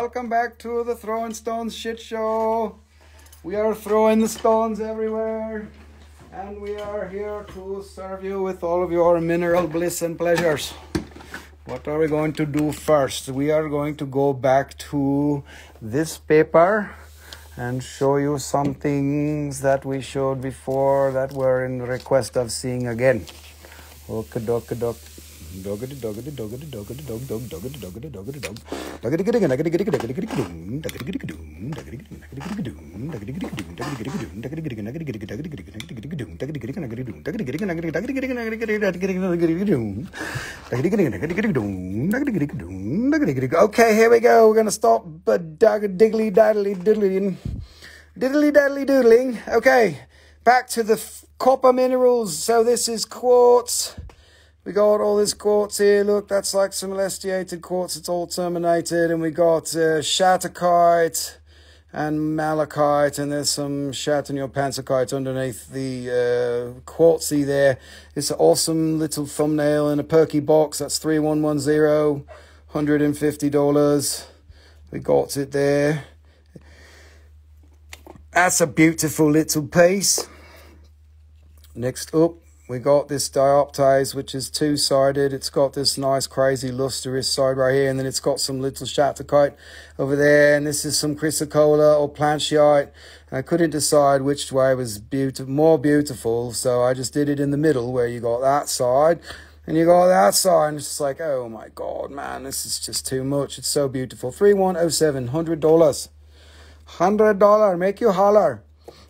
Welcome back to the Throwin Stones shit show. We are throwing the stones everywhere, and we are here to serve you with all of your mineral bliss and pleasures. What are we going to do first? We are going to go back to this paper and show you some things that we showed before that were in request of seeing again. Okadokadok. Doggity doggity doggity doggity dog dog doggity doggity doggity dog doggity getting doggity getting doggity getting doom doggity getting doom doggity getting doom doggity getting doom doggity getting doom doggity getting doggity getting doggity getting doom doggity getting doggity doom doggity getting doggity getting doom doggity getting doom doggity getting doom doggity getting. Okay, here we go. We're gonna stop diggly daddly diddling diddly daddly doodling. Okay, back to the copper minerals. So this is quartz. We got all this quartz here. Look, that's like some celestiated quartz. It's all terminated. And we got shatterkite and malachite. And there's some shataniopanzakite underneath the quartzy there. It's an awesome little thumbnail in a perky box. That's 3110, $150. We got it there. That's a beautiful little piece. Next up, we got this dioptase, which is two-sided. It's got this nice, crazy, lustrous side right here, and then it's got some little shatterkite over there, and this is some chrysocolla or planchite. And I couldn't decide which way was more beautiful, so I just did it in the middle, where you got that side, and you got that side, and it's just like, oh my God, man, this is just too much. It's so beautiful. 3107, $100. $100, make you holler.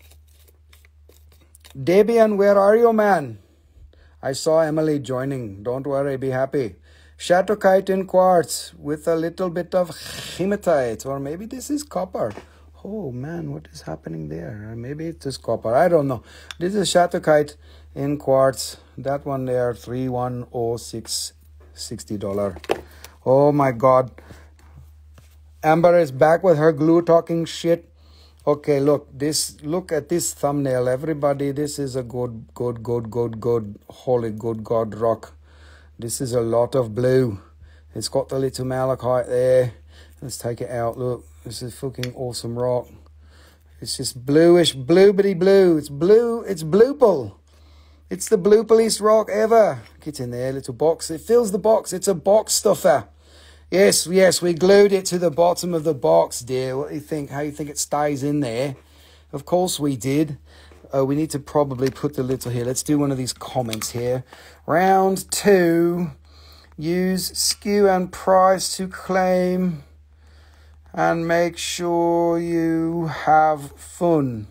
Debian, where are you, man? I saw Emily joining. Don't worry, be happy. Shatterkite in quartz with a little bit of hematite. Or maybe this is copper. Oh, man, what is happening there? Maybe it is copper. I don't know. This is shatterkite in quartz. That one there, $3106, $60. Oh, my God. Amber is back with her glue talking shit. Okay, look at this thumbnail, everybody. This is a good, holy good God rock. This is a lot of blue. It's got the little malachite there. Let's take it out, look. This is fucking awesome rock. It's just bluish, blueberry blue. It's blue, it's blueple. It's the bluepoliest rock ever. Get in there, little box. It fills the box. It's a box stuffer. Yes, we glued it to the bottom of the box, dear. What do you think? How do you think it stays in there? Of course we did. We need to probably put the little here. Let's do one of these comments here. Round 2. Use SKU and price to claim. And make sure you have fun.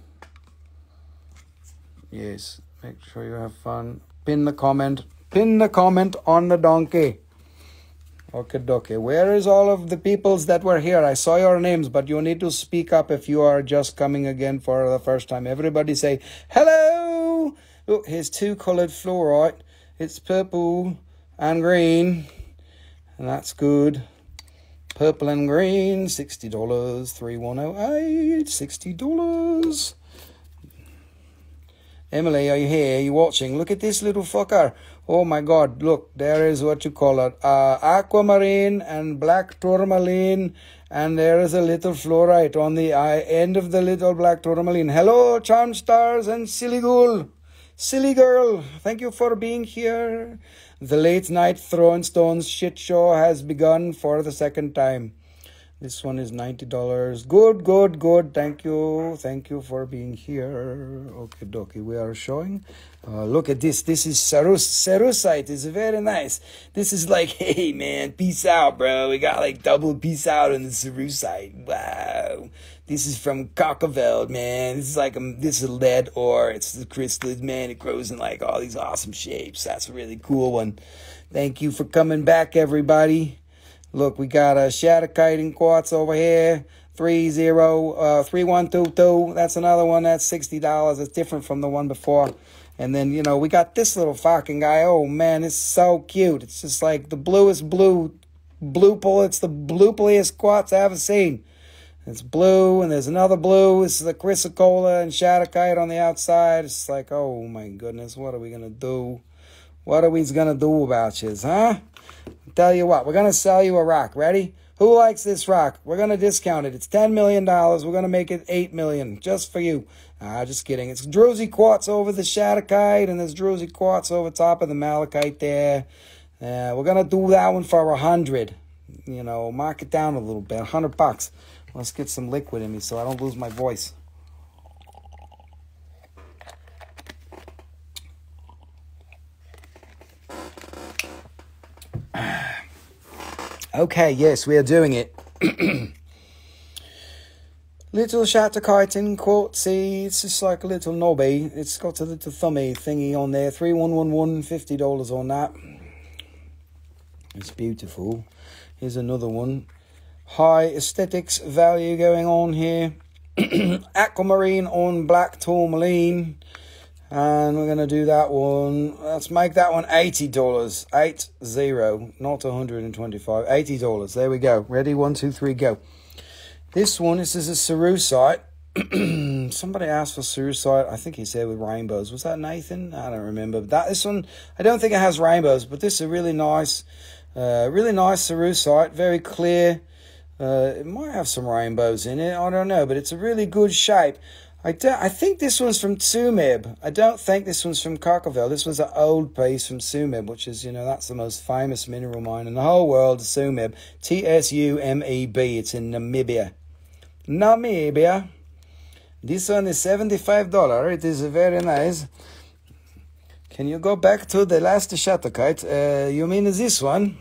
Yes, make sure you have fun. Pin the comment. Pin the comment on the donkey. Okay. Where is all of the peoples that were here? I saw your names, but you need to speak up if you are just coming again for the first time. Everybody say, hello! Look, here's 2 colored fluorite. It's purple and green, and that's good. Purple and green, $60. 3108, $60. Emily, are you here? Are you watching? Look at this little fucker. Oh my God, look, there is what you call it. Aquamarine and black tourmaline. And there is a little fluorite on the end of the little black tourmaline. Hello, charm stars and silly ghoul. Silly girl, thank you for being here. The late night Throwin Stones shit show has begun for the second time. This one is $90. Good. Thank you for being here. Okay, dokie. We are showing. Look at this. This is Cerusite. It's very nice. This is like, hey, man, peace out, bro. We got like double peace out in the Cerusite. Wow. This is from Cockaveld, man. This is like, this is lead ore. It's the crystal, man. It grows in like all these awesome shapes. That's a really cool one. Thank you for coming back, everybody. Look, we got a shatterkite in quartz over here, 3122. That's another one. That's $60. It's different from the one before. And then, you know, we got this little fucking guy. Oh, man, it's so cute. It's just like the bluest blue pull. It's the bluepliest quartz I've ever seen. It's blue, and there's another blue. This is the chrysocolla and shatterkite on the outside. It's like, oh, my goodness, what are we going to do? What are we going to do about this, huh? Tell you what, we're going to sell you a rock. Ready? Who likes this rock? We're going to discount it. It's $10 million. We're going to make it $8 million just for you. Just kidding. It's druzy quartz over the Shattuckite, and there's druzy quartz over top of the malachite there. We're going to do that one for 100. You know, mark it down a little bit. $100. Let's get some liquid in me so I don't lose my voice. Okay, yes, we are doing it. Little Shattuckite in Quartzy. It's just like a little knobby. It's got a little thummy thingy on there. 3111, $50 on that. It's beautiful. Here's another one. High aesthetics value going on here. Aquamarine on black tourmaline. And we're going to do that one. Let's make that one $80. 80, not 125. $80. There we go. Ready? 1, 2, 3, go. This one, this is a cerussite. Somebody asked for cerussite. I think he said with rainbows. Was that Nathan? I don't remember. This one, I don't think it has rainbows, but this is a really nice cerussite. Very clear. It might have some rainbows in it. I don't know, but it's a really good shape. I think this one's from Tsumeb. I don't think this one's from Cockaville. This was an old piece from Tsumeb, which is, you know, that's the most famous mineral mine in the whole world, Tsumeb. T-S-U-M-E-B. It's in Namibia. This one is $75. It is very nice. Can you go back to the last Shattuckite? You mean this one?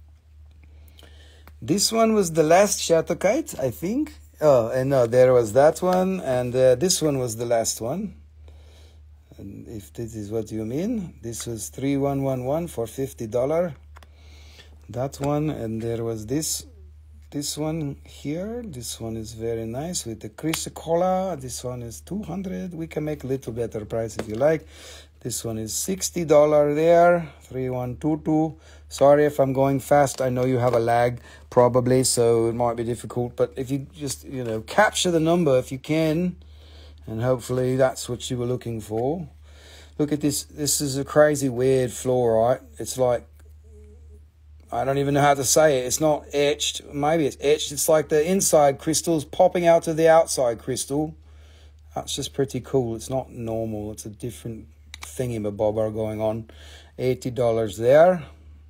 This one was the last Shattuckite, I think. Oh, and no, there was that one, and this one was the last one. And if this is what you mean, this was 3111 for $50. That one, and there was this one here. This one is very nice with the chrysocolla. This one is $200. We can make a little better price if you like. This one is $60 there, 3122. Sorry if I'm going fast. I know you have a lag probably, so it might be difficult. But if you just, you know, capture the number if you can, and hopefully that's what you were looking for. Look at this. This is a crazy weird fluorite. It's like, I don't even know how to say it. It's not etched. Maybe it's etched. It's like the inside crystals popping out of the outside crystal. That's just pretty cool. It's not normal. It's a different thingy-mabobber going on. $80 there.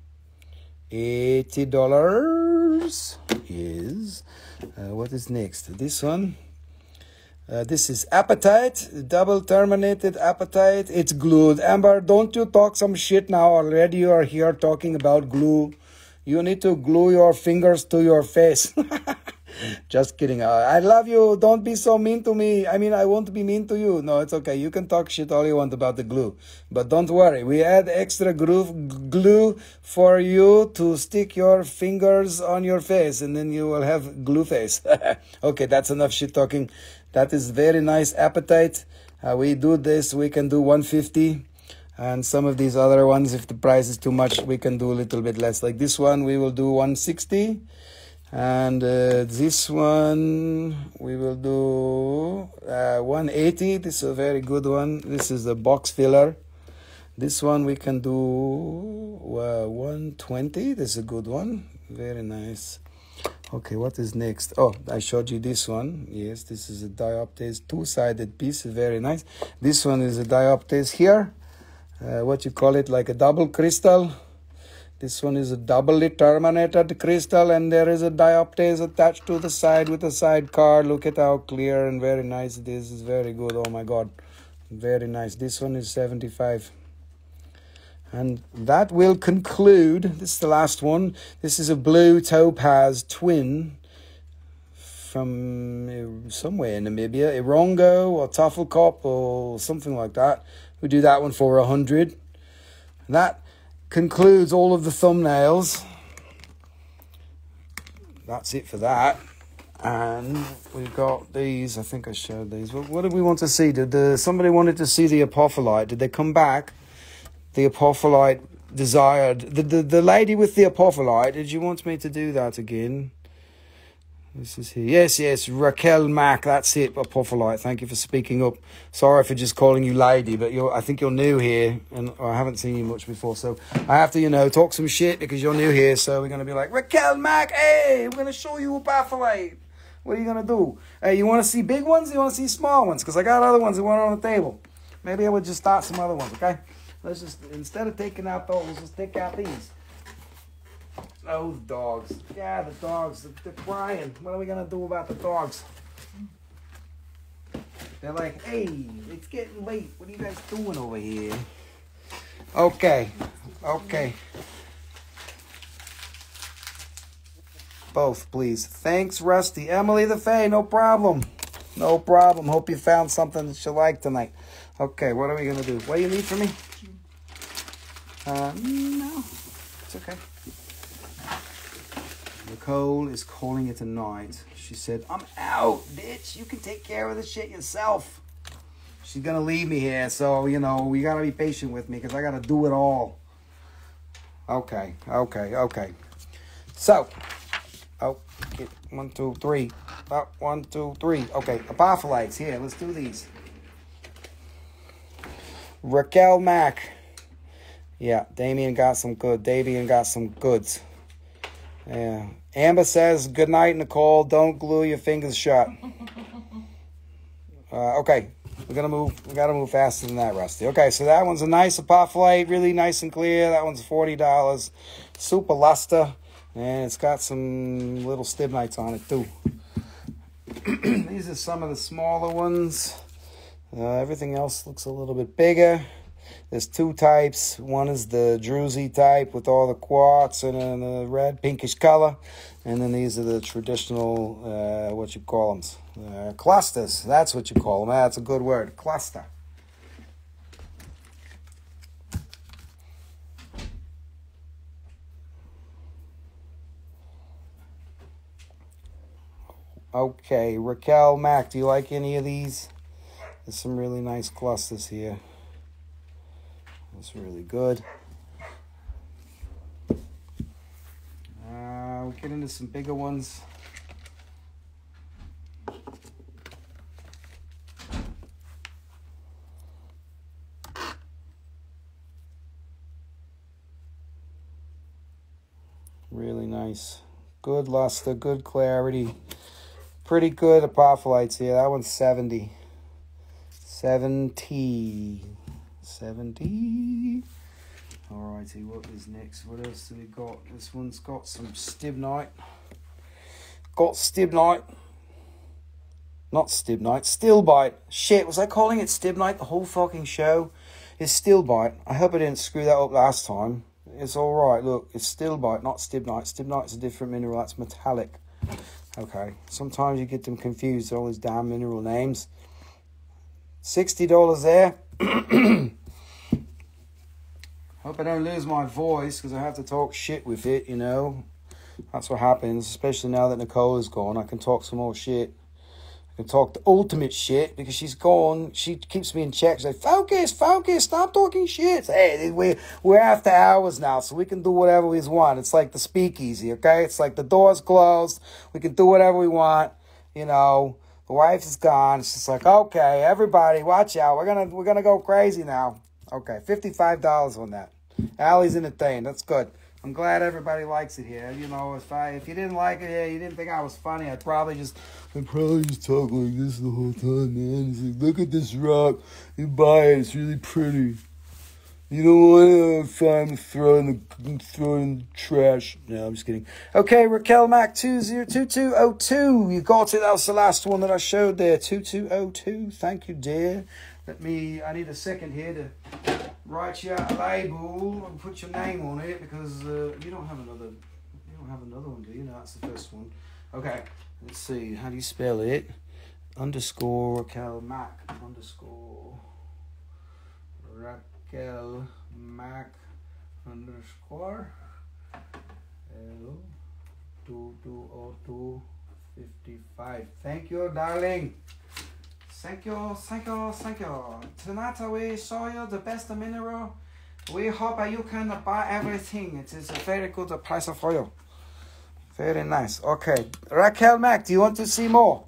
$80 is what is next? This one. This is apatite, double terminated apatite. It's glued. Amber, don't you talk some shit now. Already you are here talking about glue. You need to glue your fingers to your face. Just kidding. I love you. Don't be so mean to me. I mean, I won't be mean to you. No, it's okay. You can talk shit all you want about the glue. But don't worry. We add extra glue for you to stick your fingers on your face. And then you will have glue face. Okay, that's enough shit talking. That is very nice apatite. We do this. We can do 150. And some of these other ones, if the price is too much, we can do a little bit less. Like this one, we will do 160. And this one, we will do 180. This is a very good one. This is a box filler. This one we can do 120. This is a good one. Very nice. Okay, what is next? Oh, I showed you this one. Yes, this is a dioptase, two-sided piece. Very nice. This one is a dioptase here. What you call it, like a double crystal. This one is a doubly terminated crystal, and there is a dioptase attached to the side with a sidecar. Look at how clear and very nice it is. It's very good. Oh my God. Very nice. This one is 75. And that will conclude. This is the last one. This is a blue topaz twin from somewhere in Namibia. Irongo or Tafelkop or something like that. We do that one for 100. And that concludes all of the thumbnails. That's it for that. And we've got these. I think I showed these. What did we want to see? Did somebody wanted to see the apophyllite? Did they come back? The apophyllite desired. The lady with the apophyllite. Did you want me to do that again? This is here. Yes, Raquel Mack. That's it. A Pufferlight. Thank you for speaking up. Sorry for just calling you lady, but I think you're new here, and I haven't seen you much before, so I have to, talk some shit because you're new here. So we're gonna be like, Raquel Mack, hey, we're gonna show you a Pufferlight. What are you gonna do? Hey, you want to see big ones? Or you want to see small ones? Because I got other ones that went on the table. Maybe I would just start some other ones. Okay. Let's just, instead of taking out those, let's just take out these. Those dogs. Yeah, the dogs. They're crying. What are we going to do about the dogs? They're like, hey, it's getting late. What are you guys doing over here? Okay. Both, please. Thanks, Rusty. Emily the Fae, no problem. No problem. Hope you found something that you like tonight. Okay, what are we going to do? What do you need from me? No. It's okay. Nicole is calling it a night. She said, I'm out, bitch. You can take care of the shit yourself. She's going to leave me here. So, we got to be patient with me because I got to do it all. Okay. So, get 1, 2, 3. About 1, 2, 3. Okay, Apophylites. Here, let's do these. Raquel Mack. Yeah, Damien got some goods. Yeah. Amber says, good night, Nicole. Don't glue your fingers shut. Okay. We gotta move faster than that, Rusty. Okay, so that one's a nice Apophyllite, really nice and clear. That one's $40. Super luster. And it's got some little stibnites on it, too. These are some of the smaller ones. Everything else looks a little bit bigger. There's 2 types. One is the druzy type with all the quartz and the red, pinkish color. And then these are the traditional, what you call them? Clusters. That's what you call them. That's a good word. Cluster. Okay, Raquel Mack, do you like any of these? There's some really nice clusters here. That's really good. We'll get into some bigger ones. Really nice. Good luster, good clarity. Pretty good Apophylites here. That one's 70. 70. Alrighty, what is next? What else do we got? This one's got some stibnite. Not stibnite, stilbite. Shit, was I calling it stibnite the whole fucking show? It's stilbite. I hope I didn't screw that up last time. It's alright, look, it's stilbite, not stibnite. Stibnite's a different mineral, that's metallic. Okay, sometimes you get them confused, all these damn mineral names. $60 there. Hope I don't lose my voice because I have to talk shit with it, That's what happens, especially now that Nicole is gone. I can talk some more shit. I can talk the ultimate shit because she's gone. She keeps me in check. She's like, focus, stop talking shit. Hey, we're after hours now, so we can do whatever we want. It's like the speakeasy, okay? It's like the door's closed. We can do whatever we want, The wife is gone. It's just like, okay, everybody, watch out. We're gonna go crazy now. Okay, $55 on that. Allie's entertained. That's good. I'm glad everybody likes it here. If you didn't like it here, you didn't think I was funny, I'd probably just talk like this the whole time, man. It's like, look at this rock. You buy it. It's really pretty. You don't want to find the throw in the trash. No, I'm just kidding. Okay, Raquel Mac 202202. You got it. That was the last one that I showed there. 2202. Thank you, dear. I need a second here to write you out a label and put your name on it because you don't have another one, do you? No, that's the first one. Okay, let's see. How do you spell it? Underscore Raquel Mac. Underscore Raquel Mac. Underscore L 220255. Thank you, darling. Thank you. Tonight we show you the best mineral. We hope you can buy everything. It is a very good price for you. Very nice. Okay, Raquel Mac, do you want to see more?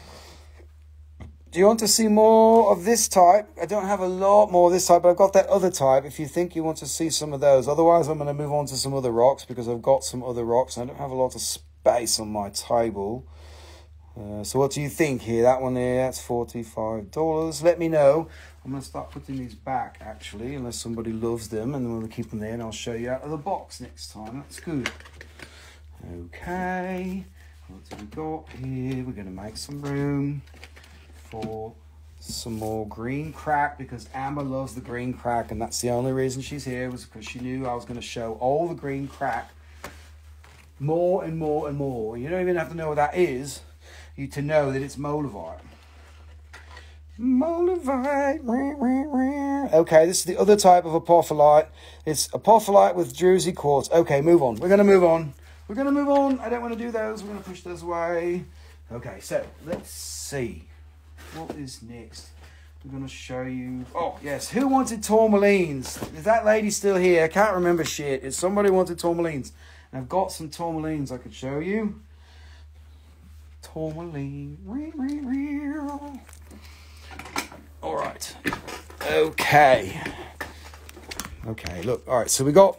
Do you want to see more of this type? I don't have a lot more of this type, but I've got that other type if you think you want to see some of those. Otherwise, I'm going to move on to some other rocks because I've got some other rocks. I don't have a lot of space on my table. So what do you think here? That one there, that's $45. Let me know. I'm going to start putting these back, actually, unless somebody loves them, and then we'll keep them there, and I'll show you out of the box next time. That's good. Okay, what have we got here? We're going to make some room for some more green crack because Amber loves the green crack, and that's the only reason she's here, was because she knew I was going to show all the green crack more and more and more. You don't even have to know what that is to know that it's Moldavite. Moldavite. Okay, this is the other type of apophyllite. It's apophyllite with Druzy quartz. Okay, move on. We're going to move on. We're going to move on. I don't want to do those. We're going to push those away. Okay, so let's see. What is next? I'm going to show you... Oh, yes. Who wanted tourmalines? Is that lady still here? I can't remember shit. If somebody wanted tourmalines. And I've got some tourmalines I could show you. Tourmaline. All right. Okay. Okay, look. All right, so we got...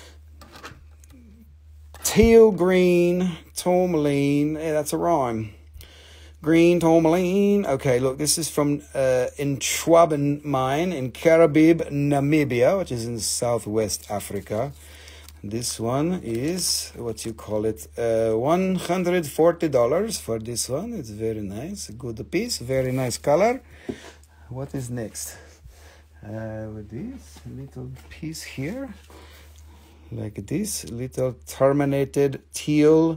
teal green tourmaline. Yeah, that's a rhyme. Green tourmaline. Okay, look, this is from Schwaben mine in Karabib, Namibia, which is in southwest Africa. This one is, what you call it, $140 for this one. It's very nice, a good piece, very nice color. What is next? With this little piece here. Like this, little terminated teal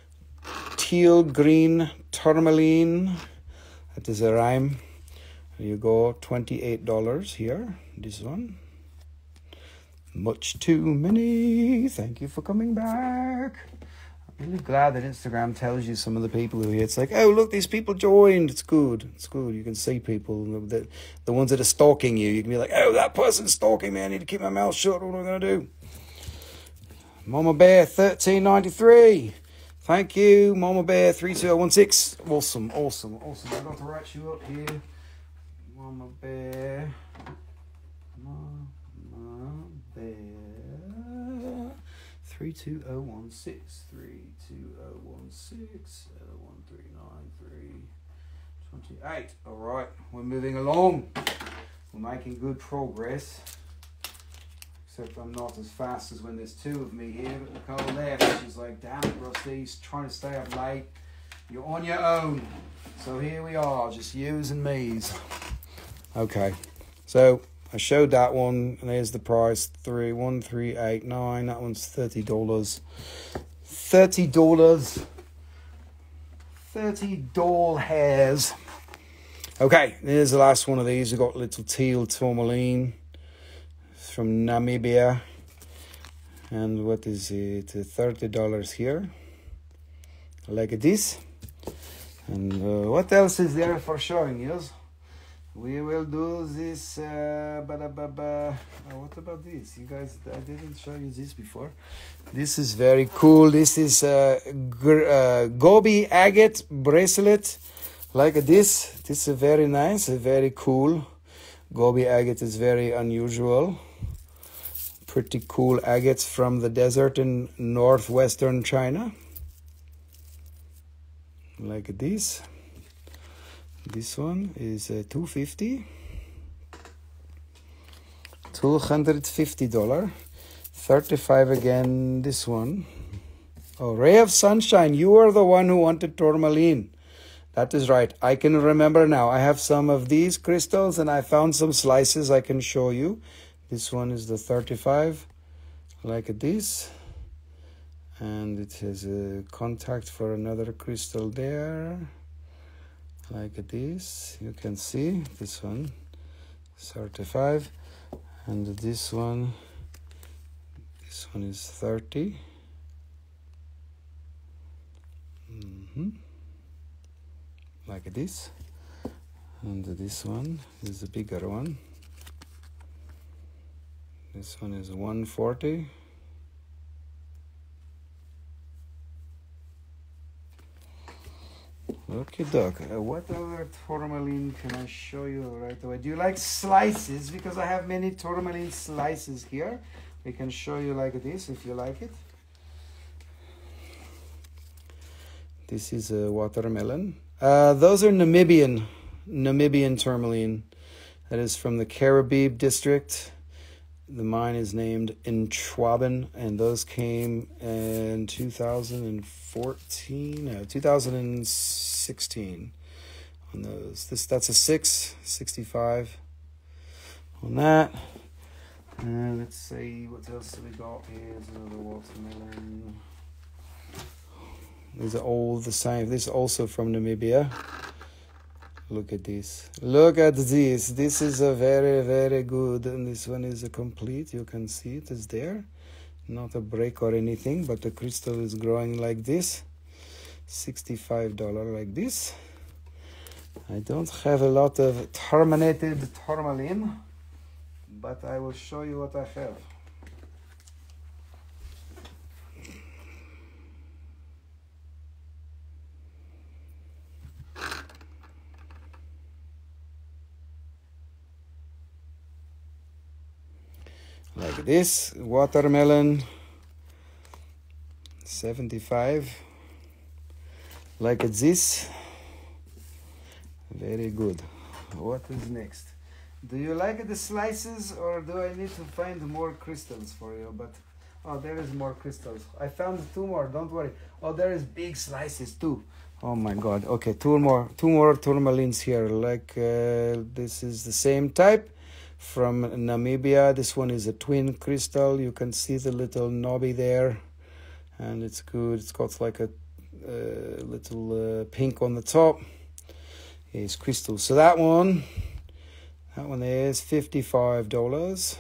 green tourmaline. That is a rhyme. There you go, $28 here. This one. Much too many. Thank you for coming back. I'm really glad that Instagram tells you some of the people who are here. It's like, oh, look, these people joined. It's good. It's good. You can see people, the ones that are stalking you. You can be like, oh, that person's stalking me. I need to keep my mouth shut. What am I going to do? Mama Bear 1393. Thank you, Mama Bear 32016. Awesome. I've got to write you up here. Mama Bear 32016 1393138. All right, we're moving along. We're making good progress. Except I'm not as fast as when there's two of me here. But Nicole left. She's like, damn it, Rusty, he's trying to stay up late. You're on your own. So here we are, just yous and me's. Okay, so I showed that one, and there's the price, 1389. That one's $30. $30. 30 doll hairs. Okay, there's the last one of these. We've got little teal tourmaline from Namibia. And what is it? $30 here. Like this. And what else is there for showing you? We will do this. What about this? You guys, I didn't show you this before. This is very cool. This is Gobi agate bracelet. Like this. This is very nice, very cool. Gobi agate is very unusual. Pretty cool agates from the desert in northwestern China. Like this. This one is $250. $250. $35 again. This one. Oh, Ray of Sunshine. You are the one who wanted tourmaline. That is right. I can remember now. I have some of these crystals and I found some slices I can show you. This one is the 35. Like this. And it has a contact for another crystal there. Like this. You can see this one. 35. And this one is 30. Like this. And this one is a bigger one. This one is 140. Okay, Doc. What other tourmaline can I show you right away? Do you like slices? Because I have many tourmaline slices here. We can show you like this if you like it. This is a watermelon. Those are Namibian tourmaline. That is from the Caribbean district. The mine is named in Schwaben, and those came in 2016 on those. That's a 65 on that. Let's see what else do we got here. There's another watermelon. These are all the same. This is also from Namibia. Look at this. Look at this. This is a very, very good. And this one is a complete. You can see it is there. Not a break or anything, but the crystal is growing like this. $65 like this. I don't have a lot of terminated tourmaline, but I will show you what I have. Like this, watermelon, 75. Like this, very good. What is next? Do you like the slices, or do I need to find more crystals for you? But oh, there is more crystals. I found 2 more. Don't worry. Oh, there is big slices too. Oh my God. Okay, 2 more tourmalines here. Like this is the same type. From Namibia. This one is a twin crystal. You can see the little knobby there, and it's good. It's got like a little pink on the top. Here's crystal. So that one is $55.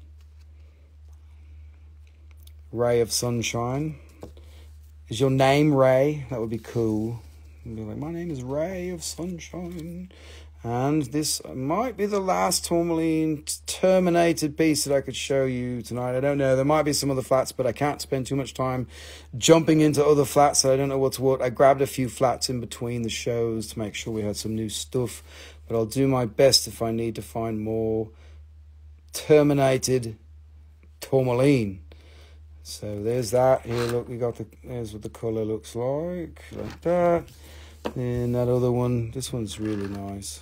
Ray of Sunshine. Is your name Ray? That would be cool. You'd be like, my name is Ray of Sunshine. And this might be the last tourmaline terminated piece that I could show you tonight. I don't know. There might be some other flats, but I can't spend too much time jumping into other flats, so I don't know what's what. I grabbed a few flats in between the shows to make sure we had some new stuff. But I'll do my best if I need to find more terminated tourmaline. So there's that. Here, look, there's what the colour looks like that. And that other one, this one's really nice.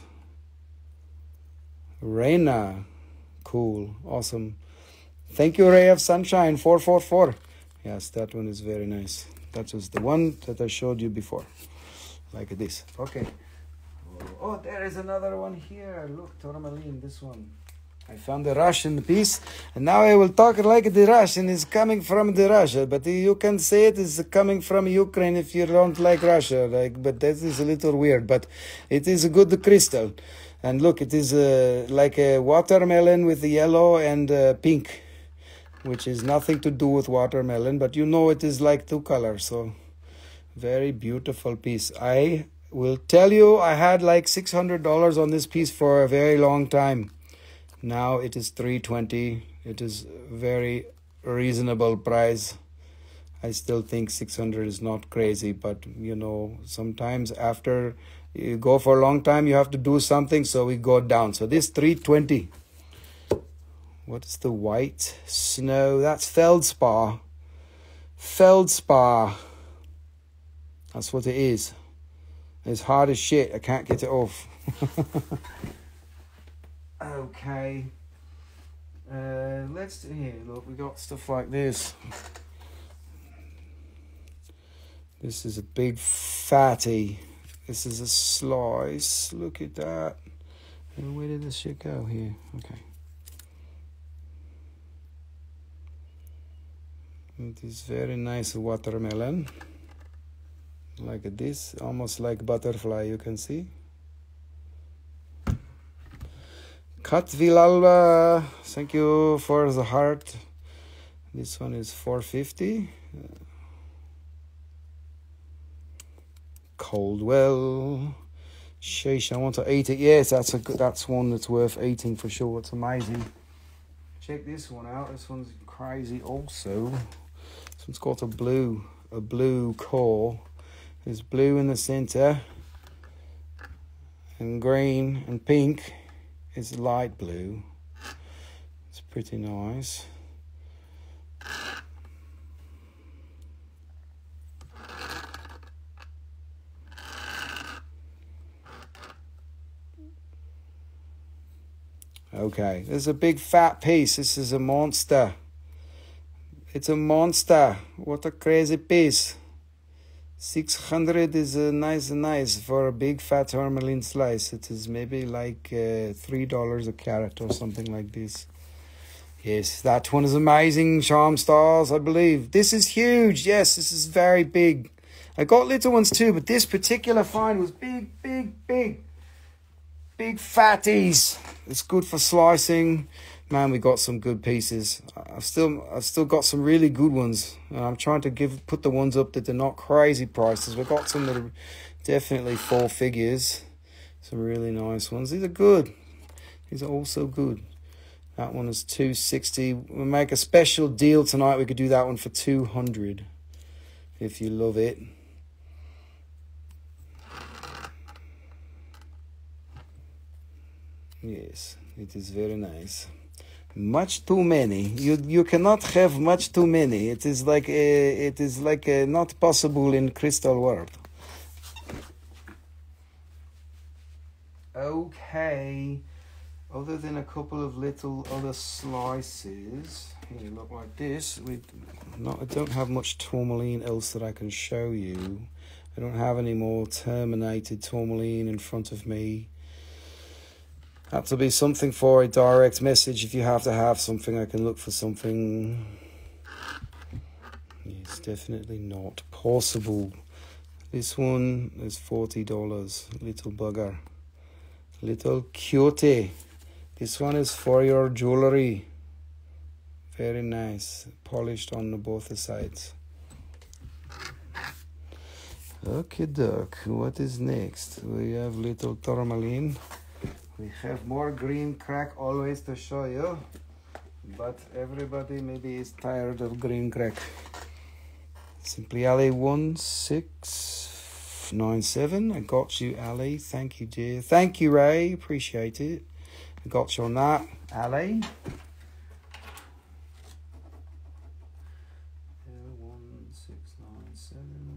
Reina, cool, awesome. Thank you, Ray of Sunshine 444. Yes, that one is very nice. That was the one that I showed you before, like this. Okay. Oh, there is another one here. Look, tourmaline, this one. I found the Russian piece, and now I will talk like the Russian is coming from the Russia, but you can say it is coming from Ukraine if you don't like Russia. But that is a little weird. But it is a good crystal, and look, it is like a watermelon with the yellow and pink, which is nothing to do with watermelon, but you know it is like 2 colors. So very beautiful piece. I will tell you, I had like $600 on this piece for a very long time. Now it is $320. It is very reasonable price. I still think 600 is not crazy, but you know, sometimes after you go for a long time, you have to do something, so we go down. So this $320. What's the white snow? That's feldspar. Feldspar. That's what it is. It's hard as shit. I can't get it off. Okay, let's here. Look, we got stuff like this. This is a big fatty. This is a slice. Look at that. And where did this shit go here? Okay. It is very nice watermelon. Like this, almost like butterfly. You can see. Katvilalva, thank you for the heart. This one is $4.50. Coldwell, sheesh, I want to eat it. Yes, that's one that's worth eating for sure. It's amazing. Check this one out. This one's crazy also. This one's got a blue core. There's blue in the center. and green and pink is light blue. It's pretty nice. Okay, there's a big fat piece. This is a monster. It's a monster. What a crazy piece. 600 is nice for a big fat tourmaline slice. It is maybe like $3 a carat or something like this. Yes, that one is amazing, Charm Stars, I believe. This is huge. Yes, this is very big. I got little ones too, but this particular find was big. Big fatties. It's good for slicing. Man, we got some good pieces. I've still got some really good ones. I'm trying to put the ones up that they're not crazy prices. We've got some that are definitely 4 figures. Some really nice ones. These are good. These are also good. That one is $260. We'll make a special deal tonight. We could do that one for $200 if you love it. Yes, it is very nice. Much too many. You cannot have much too many. It is like not possible in crystal world. Okay. Other than a couple of little other slices, here look like this. I don't have much tourmaline else that I can show you. I don't have any more terminated tourmaline in front of me. Have to be something for a direct message. If you have to have something, I can look for something. It's definitely not possible. This one is $40. Little bugger. Little cutie. This one is for your jewelry. Very nice. Polished on both the sides. Okay, doc. What is next? We have little tourmaline. We have more green crack always to show you, but everybody maybe is tired of green crack. Simply Ali 1697. I got you, Ali. Thank you, dear. Thank you, Ray. Appreciate it. I got you on that, Ali. 1697.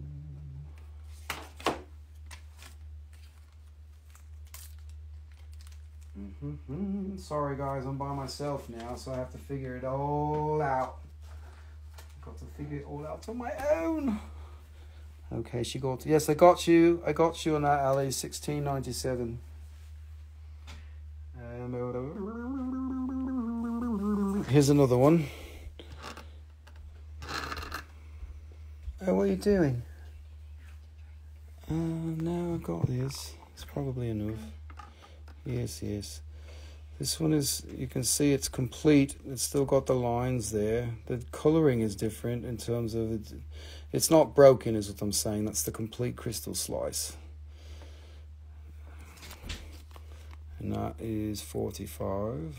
Sorry guys, I'm by myself now, so I have to figure it all out. Got to figure it all out on my own. Okay, she got. Yes, I got you. I got you on that, Ali. 1697. Here's another one. Oh, what are you doing? No, I got this. It's probably enough. Yes. This one is, you can see it's complete. It's still got the lines there. The colouring is different in terms of it. It's not broken is what I'm saying. That's the complete crystal slice. And that is 45.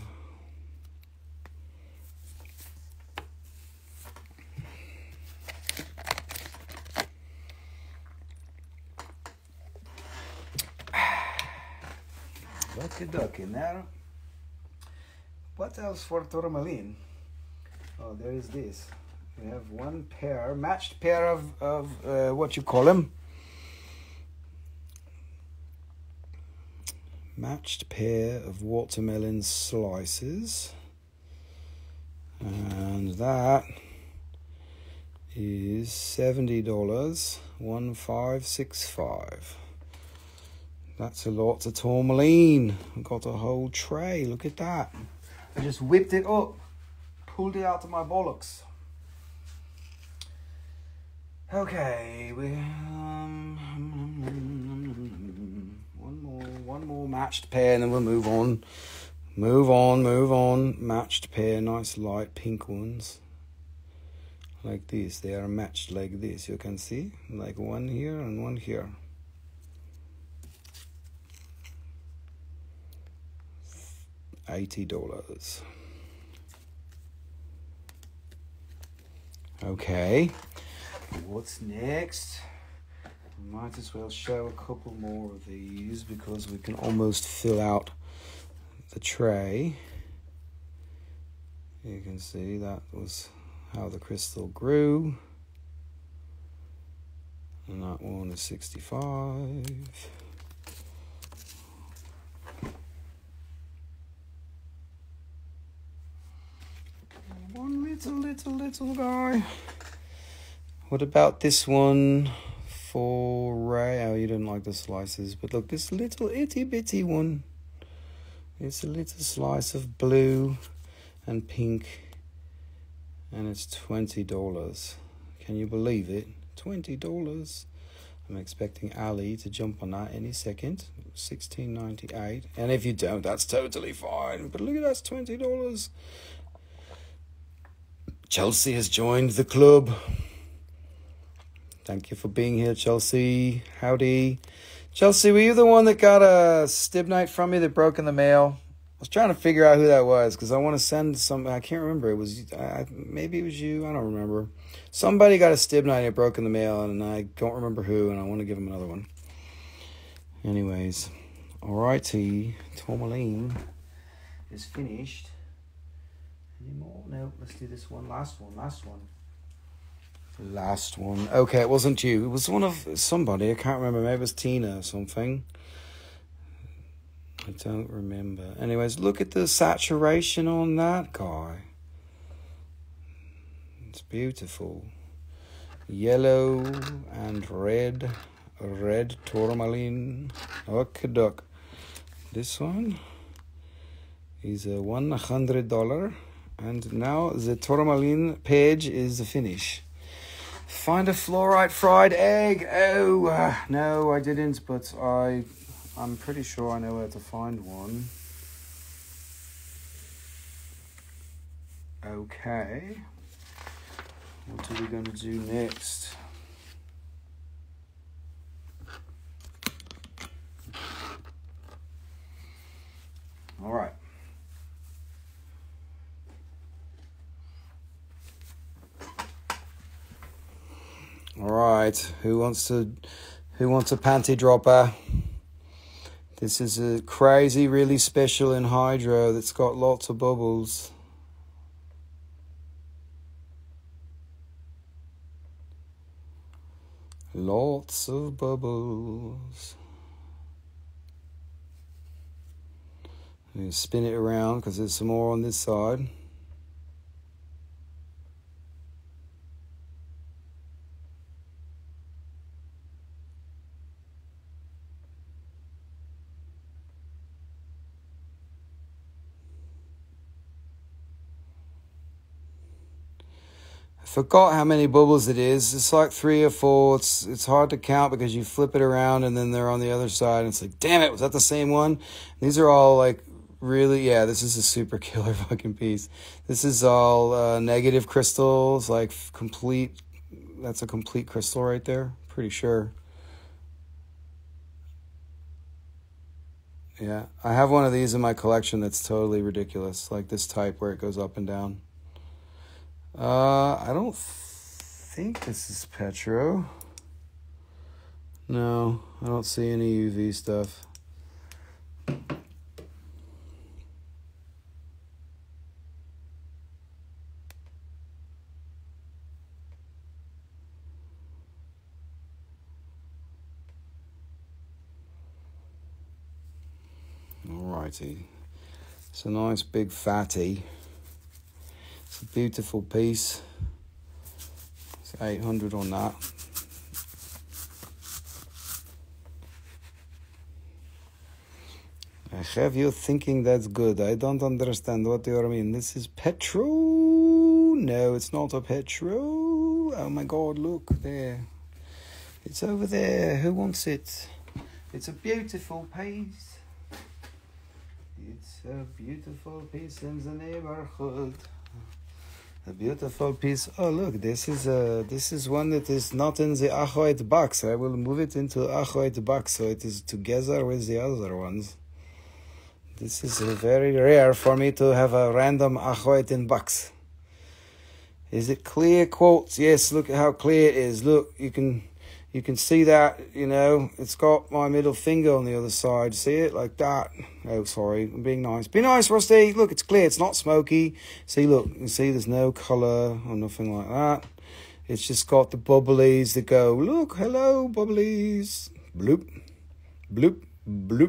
Lucky duck in there. What else for tourmaline? Oh, there is this. We have one pair, matched pair of what you call them? Matched pair of watermelon slices. And that is $70, 1565. That's a lot of tourmaline. I've got a whole tray. Look at that. I just whipped it up, pulled it out of my bollocks. Okay, we one more matched pair, and then we'll move on. Move on. Matched pair, nice light pink ones. Like this. They are matched like this. You can see, like one here and one here. $80. Okay, what's next? Might as well show a couple more of these because we can almost fill out the tray. You can see that was how the crystal grew. And that one is 65. One little guy. What about this one for Ray? Oh, you didn't like the slices, but look, this little itty bitty one. It's a little slice of blue and pink, and it's $20. Can you believe it? $20. I'm expecting Ali to jump on that any second. $16.98, and if you don't, that's totally fine. But look at that's $20. Chelsea has joined the club. Thank you for being here, Chelsea. Howdy. Chelsea, were you the one that got a stibnite from me that broke in the mail? I was trying to figure out who that was because I want to send some. I can't remember. It was maybe it was you. I don't remember. Somebody got a stibnite that broke in the mail, and I don't remember who, and I want to give him another one. Anyways, alrighty. Tourmaline is finished. Any more? No, let's do this one. Last one. Okay, it wasn't you. It was one of somebody. I can't remember. Maybe it was Tina or something. I don't remember. Anyways, look at the saturation on that guy. It's beautiful. Yellow and red. Red tourmaline. Okey-doke. This one is a $100. And now the tourmaline page is the finish. Find a fluorite fried egg. Oh, no, I didn't, but I'm pretty sure I know where to find one. Okay. What are we going to do next? All right. All right, who wants a panty dropper? This is a crazy, really special anhydro that's got lots of bubbles. Lots of bubbles. I'm gonna spin it around because there's some more on this side. Forgot how many bubbles it is. It's like 3 or 4. It's hard to count because you flip it around and then they're on the other side. And it's like, damn it, was that the same one? These are all like really, yeah, this is a super killer fucking piece. This is all negative crystals, like complete. That's a complete crystal right there. Pretty sure. Yeah, I have one of these in my collection that's totally ridiculous. Like this type where it goes up and down. I don't think this is Petro. No, I don't see any UV stuff. Alrighty. It's a nice big fatty. It's a beautiful piece. It's 800 on that. I have you thinking that's good. I don't understand what you mean. This is Petro. No, it's not a Petro. Oh my God, look there. It's over there. Who wants it? It's a beautiful piece. It's a beautiful piece in the neighborhood. A beautiful piece. Oh look, this is one that is not in the Ajoite box. I will move it into Ajoite box so it is together with the other ones. This is very rare for me to have a random Ajoite in box. Is it clear, Quartz? Yes, look at how clear it is. Look, you can You can see that, you know, it's got my middle finger on the other side. See it? Like that. Oh, sorry. I'm being nice. Be nice, Rusty. Look, it's clear. It's not smoky. See, look. You see there's no colour or nothing like that. It's just got the bubblies that go, look, hello, bubblies. Bloop. Bloop. Bloop.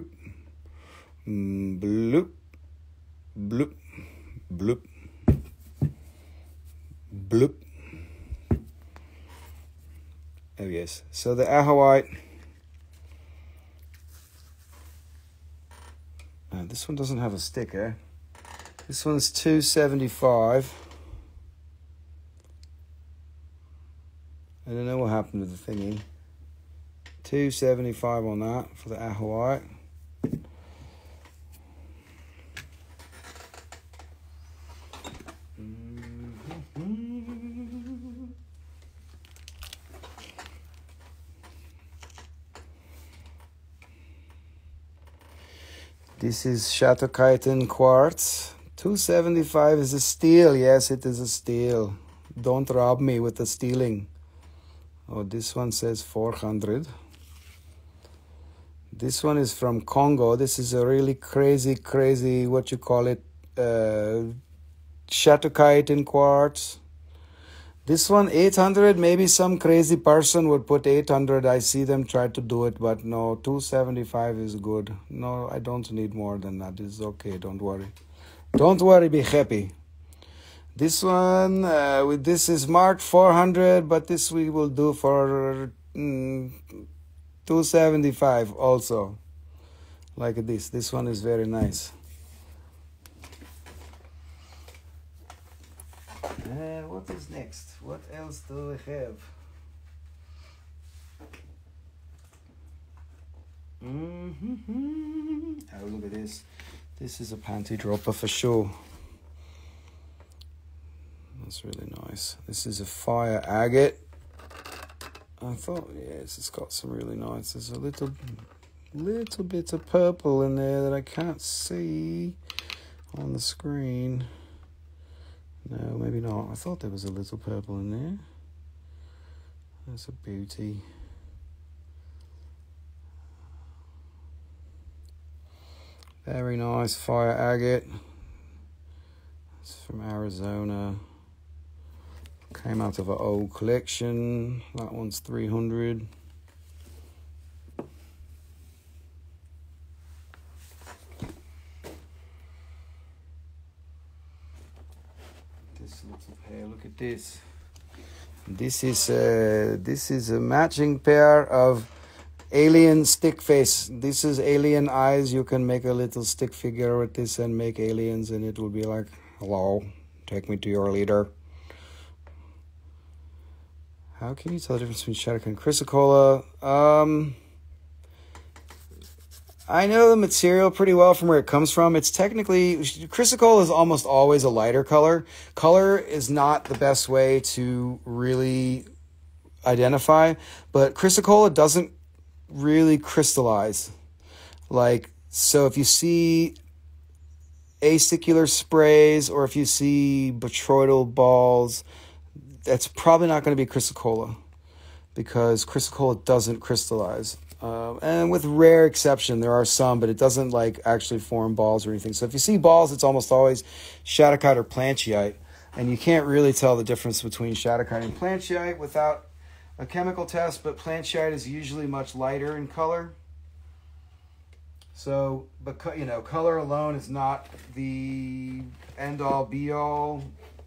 Bloop. Bloop. Bloop. Bloop. Oh yes, so the Ajoite. This one doesn't have a sticker. This one's $2.75. I don't know what happened with the thingy. $2.75 on that for the Ajoite. This is Shatokite Quartz. $2.75 is a steal. Yes, it is a steal. Don't rob me with the stealing. Oh, this one says 400. This one is from Congo. This is a really crazy, what you call it, Shatokite Quartz. This one, 800, maybe some crazy person would put 800. I see them try to do it, but no, 275 is good. No, I don't need more than that. It's okay, don't worry. Don't worry, be happy. This one, this is marked 400, but this we will do for 275 also. Like this. This one is very nice. What is next? What else do we have? Oh, look at this. This is a panty dropper for sure. That's really nice. This is a fire agate. I thought, yes, it's got some really nice. There's a little bit of purple in there that I can't see on the screen. No, maybe not. I thought there was a little purple in there. That's a beauty. Very nice fire agate. It's from Arizona. Came out of an old collection. That one's 300. This little pair, look at this. This is a matching pair of alien stick face. This is alien eyes. You can make a little stick figure with this and make aliens, and it will be like, hello, take me to your leader. How can you tell the difference between Shattuck and Chrysocolla? I know the material pretty well from where it comes from. It's technically, Chrysocolla is almost always a lighter color. Color is not the best way to really identify, but Chrysocolla doesn't really crystallize. Like, so if you see acicular sprays or if you see botryoidal balls, that's probably not going to be Chrysocolla because Chrysocolla doesn't crystallize. And with rare exception, there are some, but it doesn't like actually form balls or anything. So if you see balls, it's almost always Shattuckite or Plancheite. And you can't really tell the difference between Shattuckite and Plancheite without a chemical test, but Plancheite is usually much lighter in color. So, but you know, color alone is not the end-all, be-all.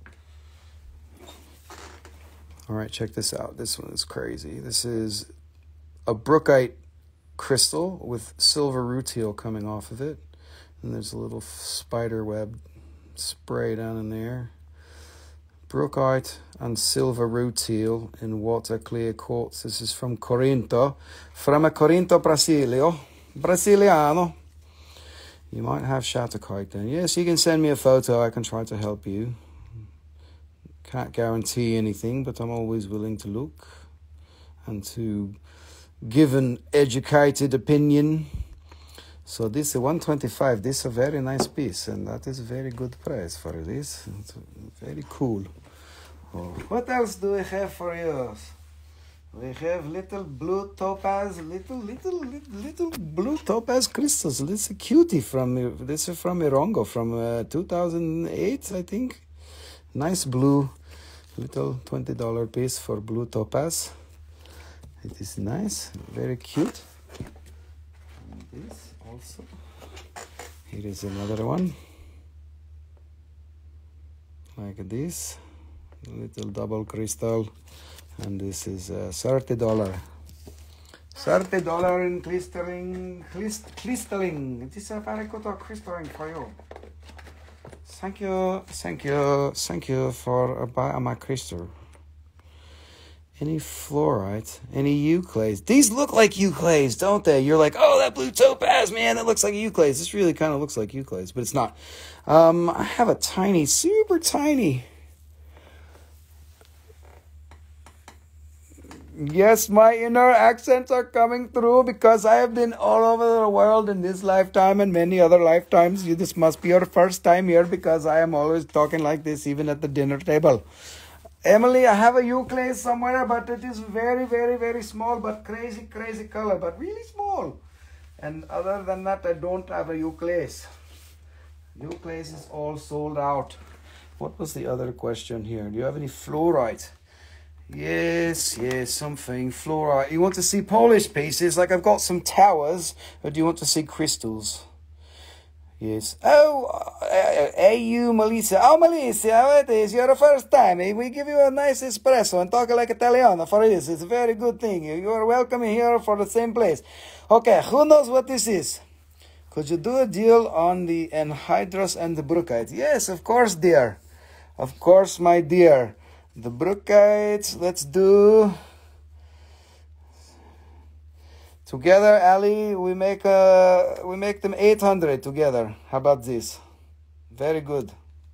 All right, check this out. This one is crazy. This is a brookite crystal with silver rutile coming off of it. And there's a little spider web spray down in there. Brookite and silver rutile in water clear quartz. This is from Corinto. From a Corinto, Brasiliano. You might have Shattuckite then. Yes, you can send me a photo. I can try to help you. Can't guarantee anything, but I'm always willing to look and to give an educated opinion. So this is 125. This is a very nice piece, and that is a very good price for this. It's very cool. Oh, what else do I have for you? We have little blue topaz, little blue topaz crystals. This is a cutie this is from Irongo from 2008, I think. Nice blue, little $20 piece for blue topaz. It is nice, very cute. And this also. Here is another one. Like this, little double crystal. And this is $30. $30 in crystalline. It is a very good crystalline for you. Thank you for buying my crystal. Any fluorite, any euclase. These look like euclase, don't they? You're like, oh, that blue topaz, man, that looks like euclase. This really kind of looks like euclase, but it's not. I have a tiny, super tiny. Yes, my inner accents are coming through because I have been all over the world in this lifetime and many other lifetimes. This must be your first time here because I am always talking like this, even at the dinner table. Emily, I have a euclase somewhere, but it is very, very, very small, but crazy, crazy color, but really small. And other than that, I don't have a euclase. Euclase is all sold out. What was the other question here? Do you have any fluorite? Yes, something. Fluorite. You want to see polished pieces? Like I've got some towers, or do you want to see crystals? Yes. Oh, you, Melissa. Oh, Melissa, how it is? You're the first time. We give you a nice espresso and talk like Italiano for this. It's a very good thing. You are welcome here for the same place. Okay, who knows what this is? Could you do a deal on the anhydrous and the brookite? Yes, of course, dear. Of course, my dear. The brookites, let's do together, Ali. We make them 800 together. How about this? Very good.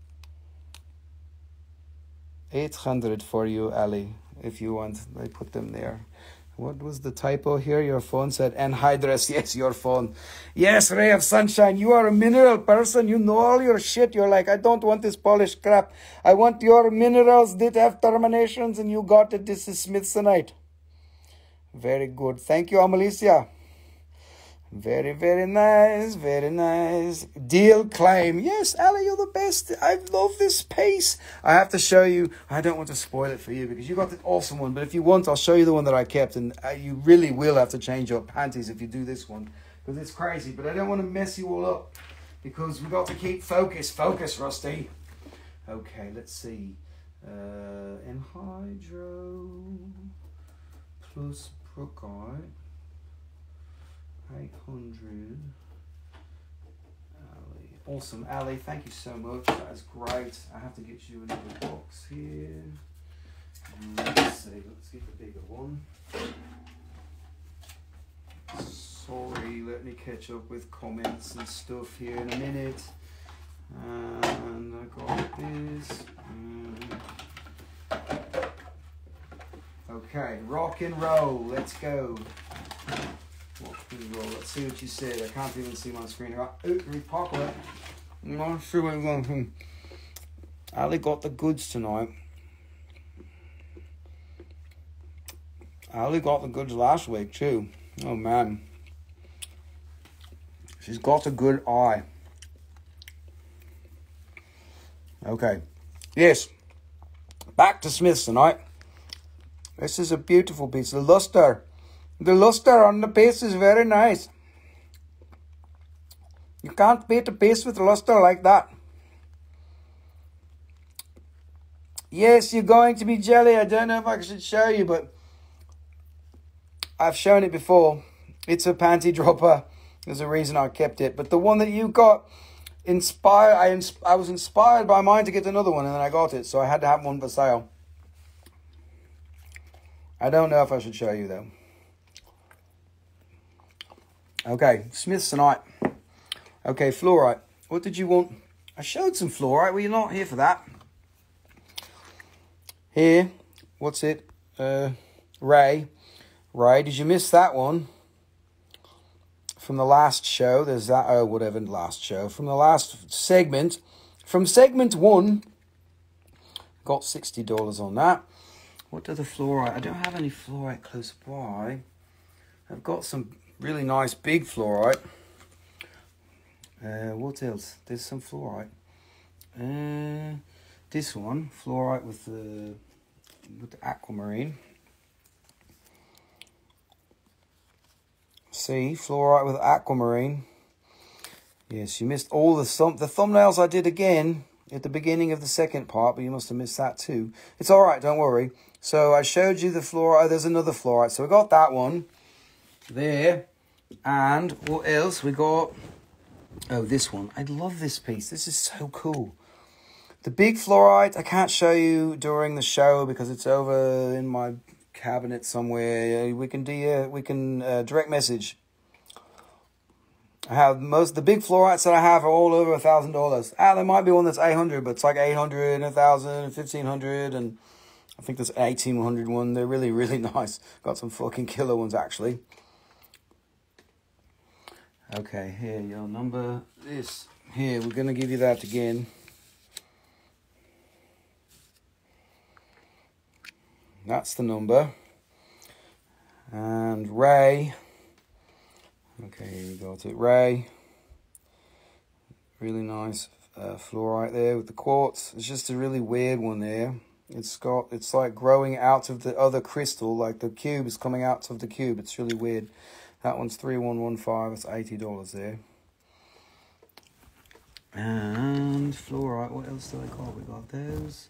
800 for you, Ali, if you want. I put them there. What was the typo here? Your phone said anhydrous. Yes, your phone. Yes, ray of sunshine. You are a mineral person. You know all your shit. You're like, I don't want this polished crap. I want your minerals that have terminations, and you got it. This is Smithsonite. Very good. Thank you, Amalicia. Very, very nice. Very nice. Deal claim. Yes, Ali, you're the best. I love this space. I have to show you. I don't want to spoil it for you because you got the awesome one. But if you want, I'll show you the one that I kept. And you really will have to change your panties if you do this one. Because it's crazy. But I don't want to mess you all up. Because we've got to keep focus. Focus, Rusty. Okay, let's see. Anhydro plus brookite. 800. Ali. Awesome, Ali. Thank you so much. That is great. I have to get you another box here. Let's see. Let's get the bigger one. Sorry, let me catch up with comments and stuff here in a minute. And I got this. Okay, rock and roll. Let's go. Let's see what you said. I can't even see my screen. Papagoite. I'm not sure where I'm going from. Ali got the goods tonight. Ali got the goods last week too. Oh man. She's got a good eye. Okay. Yes. Back to Smith's tonight. This is a beautiful piece. The luster. The luster on the piece is very nice. You can't beat a piece with luster like that. Yes, you're going to be jelly. I don't know if I should show you, but I've shown it before. It's a panty dropper. There's a reason I kept it. But the one that you got, I was inspired by mine to get another one, and then I got it. So I had to have one for sale. I don't know if I should show you, though. Okay, Smithsonite. Okay, fluorite. What did you want? I showed some fluorite. Well, you're not here for that. Here, what's it? Ray. Ray, did you miss that one? From the last show, there's that, whatever, last show. From the last segment. From segment 1, got $60 on that. What do the fluorite? I don't have any fluorite close by. I've got some really nice big fluorite. What else? There's some fluorite. This one, fluorite with the aquamarine. See, fluorite with aquamarine. Yes, you missed all the thumbnails I did again at the beginning of the second part, but you must have missed that too. It's all right, don't worry. So I showed you the fluorite. There's another fluorite. So we got that one there. And what else? We got, oh, this one. I love this piece. This is so cool. The big fluorite, I can't show you during the show because it's over in my cabinet somewhere. We can direct message. I have the big fluorites that I have are all over $1,000. There might be one that's 800, but it's like 800, 1,000, 1,500, and I think there's 1,800 one. They're really, really nice. Got some fucking killer ones actually. Okay, here your number. This here, we're gonna give you that again. That's the number. And Ray. Okay, here we got it. Ray. Really nice fluorite there with the quartz. It's just a really weird one there. It's like growing out of the other crystal, like the cube is coming out of the cube. It's really weird. That one's 3115. It's $80 there. And fluorite. What else do I got? We got those.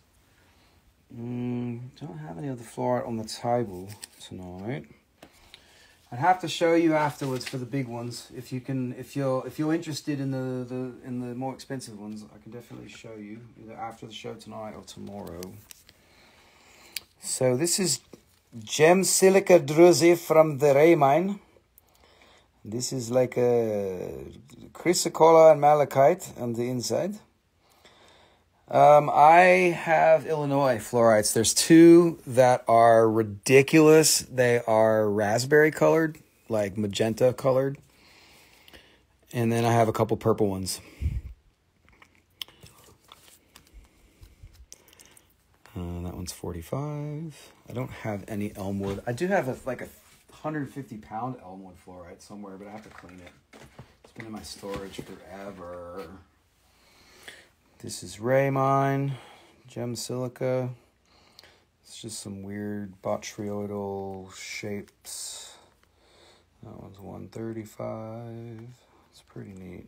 Don't have any other fluorite on the table tonight. I'd have to show you afterwards for the big ones. If you're interested in the more expensive ones, I can definitely show you either after the show tonight or tomorrow. So this is gem silica druzy from the Ray mine. This is like a chrysocolla and malachite on the inside. I have Illinois fluorites. There's two that are ridiculous. They are raspberry colored, like magenta colored. And then I have a couple purple ones. That one's 45. I don't have any Elmwood. I do have like a 150-pound Elmwood fluorite somewhere, but I have to clean it. It's been in my storage forever. This is Ray mine, gem silica. It's just some weird botryoidal shapes. That one's 135. It's pretty neat.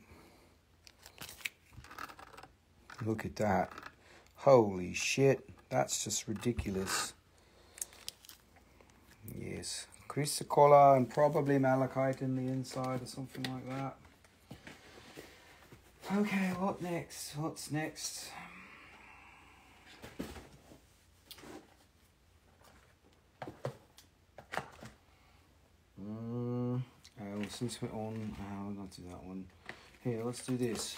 Look at that. Holy shit. That's just ridiculous. Yes. Chrysocolla and probably malachite in the inside or something like that. Okay, what next? What's next? Since we're on, I'll not do that one. Here, let's do this.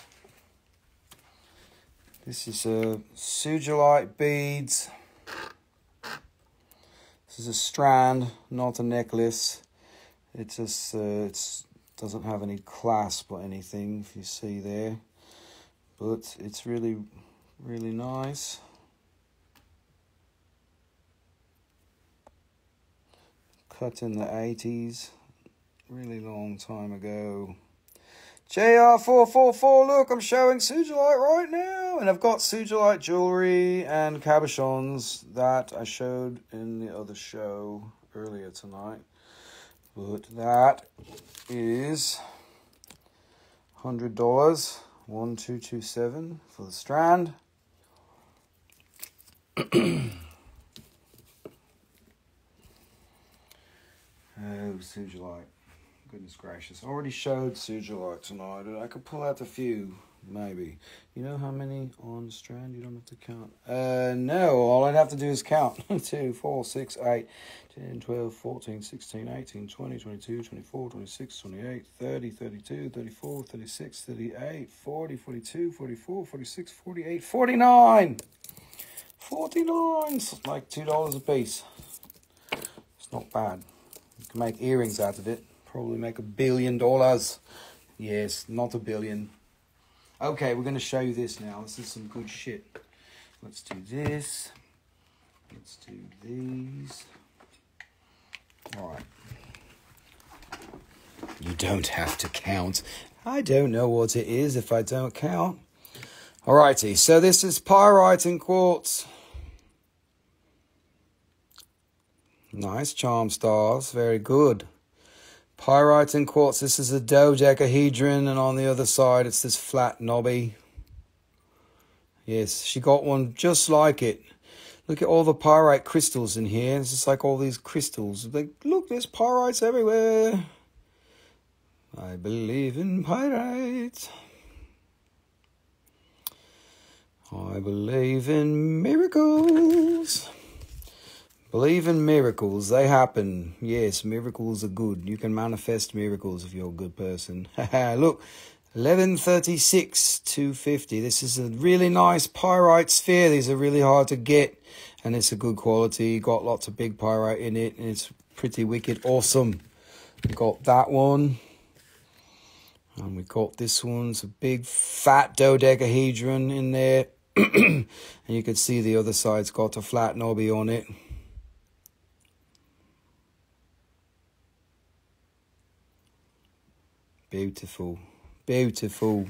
This is Sugilite beads. This is a strand, not a necklace. It just doesn't have any clasp or anything, if you see there. But it's really, really nice. Cut in the 80s. Really long time ago. JR444, look, I'm showing Sugilite right now. And I've got Sugilite jewelry and cabochons that I showed in the other show earlier tonight. But that is $100, 1227 for the strand. Oh, Sugilite. Goodness gracious. I already showed Sugilite tonight. I could pull out a few, maybe. You know how many on the strand? You don't have to count. No, all I'd have to do is count. 2, 4, 6, 8, 10, 12, 14, 16, 18, 20, 22, 24, 26, 28, 30, 32, 34, 36, 38, 40, 42, 44, 46, 48, 49! 49! It's like $2 a piece. It's not bad. You can make earrings out of it. Probably make $1 billion. Yes, not $1 billion. Okay, we're going to show you this now. This is some good shit. Let's do this. Let's do these. All right. You don't have to count. I don't know what it is if I don't count. Alrighty, so this is pyrite and quartz. Nice charm stars, very good. Pyrite and quartz, this is a dodecahedron, and on the other side it's this flat knobby. Yes, she got one just like it. Look at all the pyrite crystals in here. It's just like all these crystals. Like, look, there's pyrites everywhere. I believe in pyrite. I believe in miracles. Believe in miracles. They happen. Yes, miracles are good. You can manifest miracles if you're a good person. Look, 1136, 250. This is a really nice pyrite sphere. These are really hard to get, and it's a good quality. Got lots of big pyrite in it, and it's pretty wicked awesome. We got that one. And we got this one. It's a big fat dodecahedron in there. And you can see the other side's got a flat knobby on it. Beautiful. Beautiful.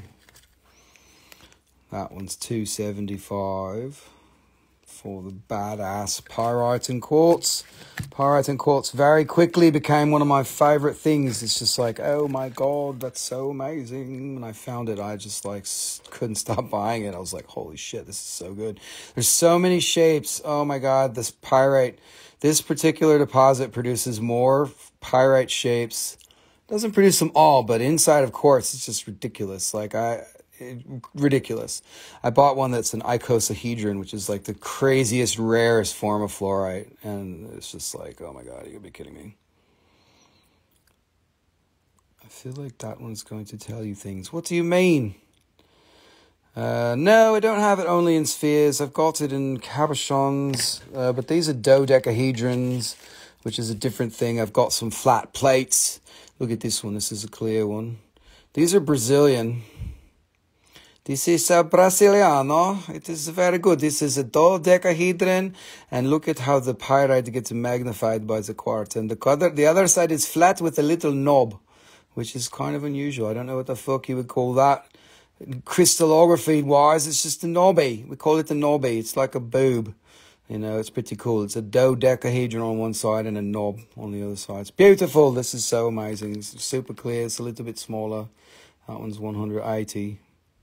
That one's 275 for the badass pyrite and quartz. Pyrite and quartz very quickly became one of my favorite things. It's just like, oh my god, that's so amazing. When I found it, I just like couldn't stop buying it. I was like, holy shit, this is so good. There's so many shapes. Oh my god, this pyrite, this particular deposit produces more pyrite shapes. Doesn't produce them all, but inside of quartz, it's just ridiculous. Like ridiculous. I bought one that's an icosahedron, which is like the craziest, rarest form of fluorite. And it's just like, oh my god, you gotta be kidding me. I feel like that one's going to tell you things. What do you mean? No, I don't have it only in spheres. I've got it in cabochons, but these are dodecahedrons, which is a different thing. I've got some flat plates. Look at this one. This is a clear one. These are Brazilian. This is a Brasiliano. It is very good. This is a dodecahedron. And look at how the pyrite gets magnified by the quartz. And the other side is flat with a little knob, which is kind of unusual. I don't know what the fuck you would call that. Crystallography-wise, it's just a knobby. We call it a knobby. It's like a boob. You know, it's pretty cool. It's a dodecahedron on one side and a knob on the other side. It's beautiful. This is so amazing. It's super clear. It's a little bit smaller. That one's 180.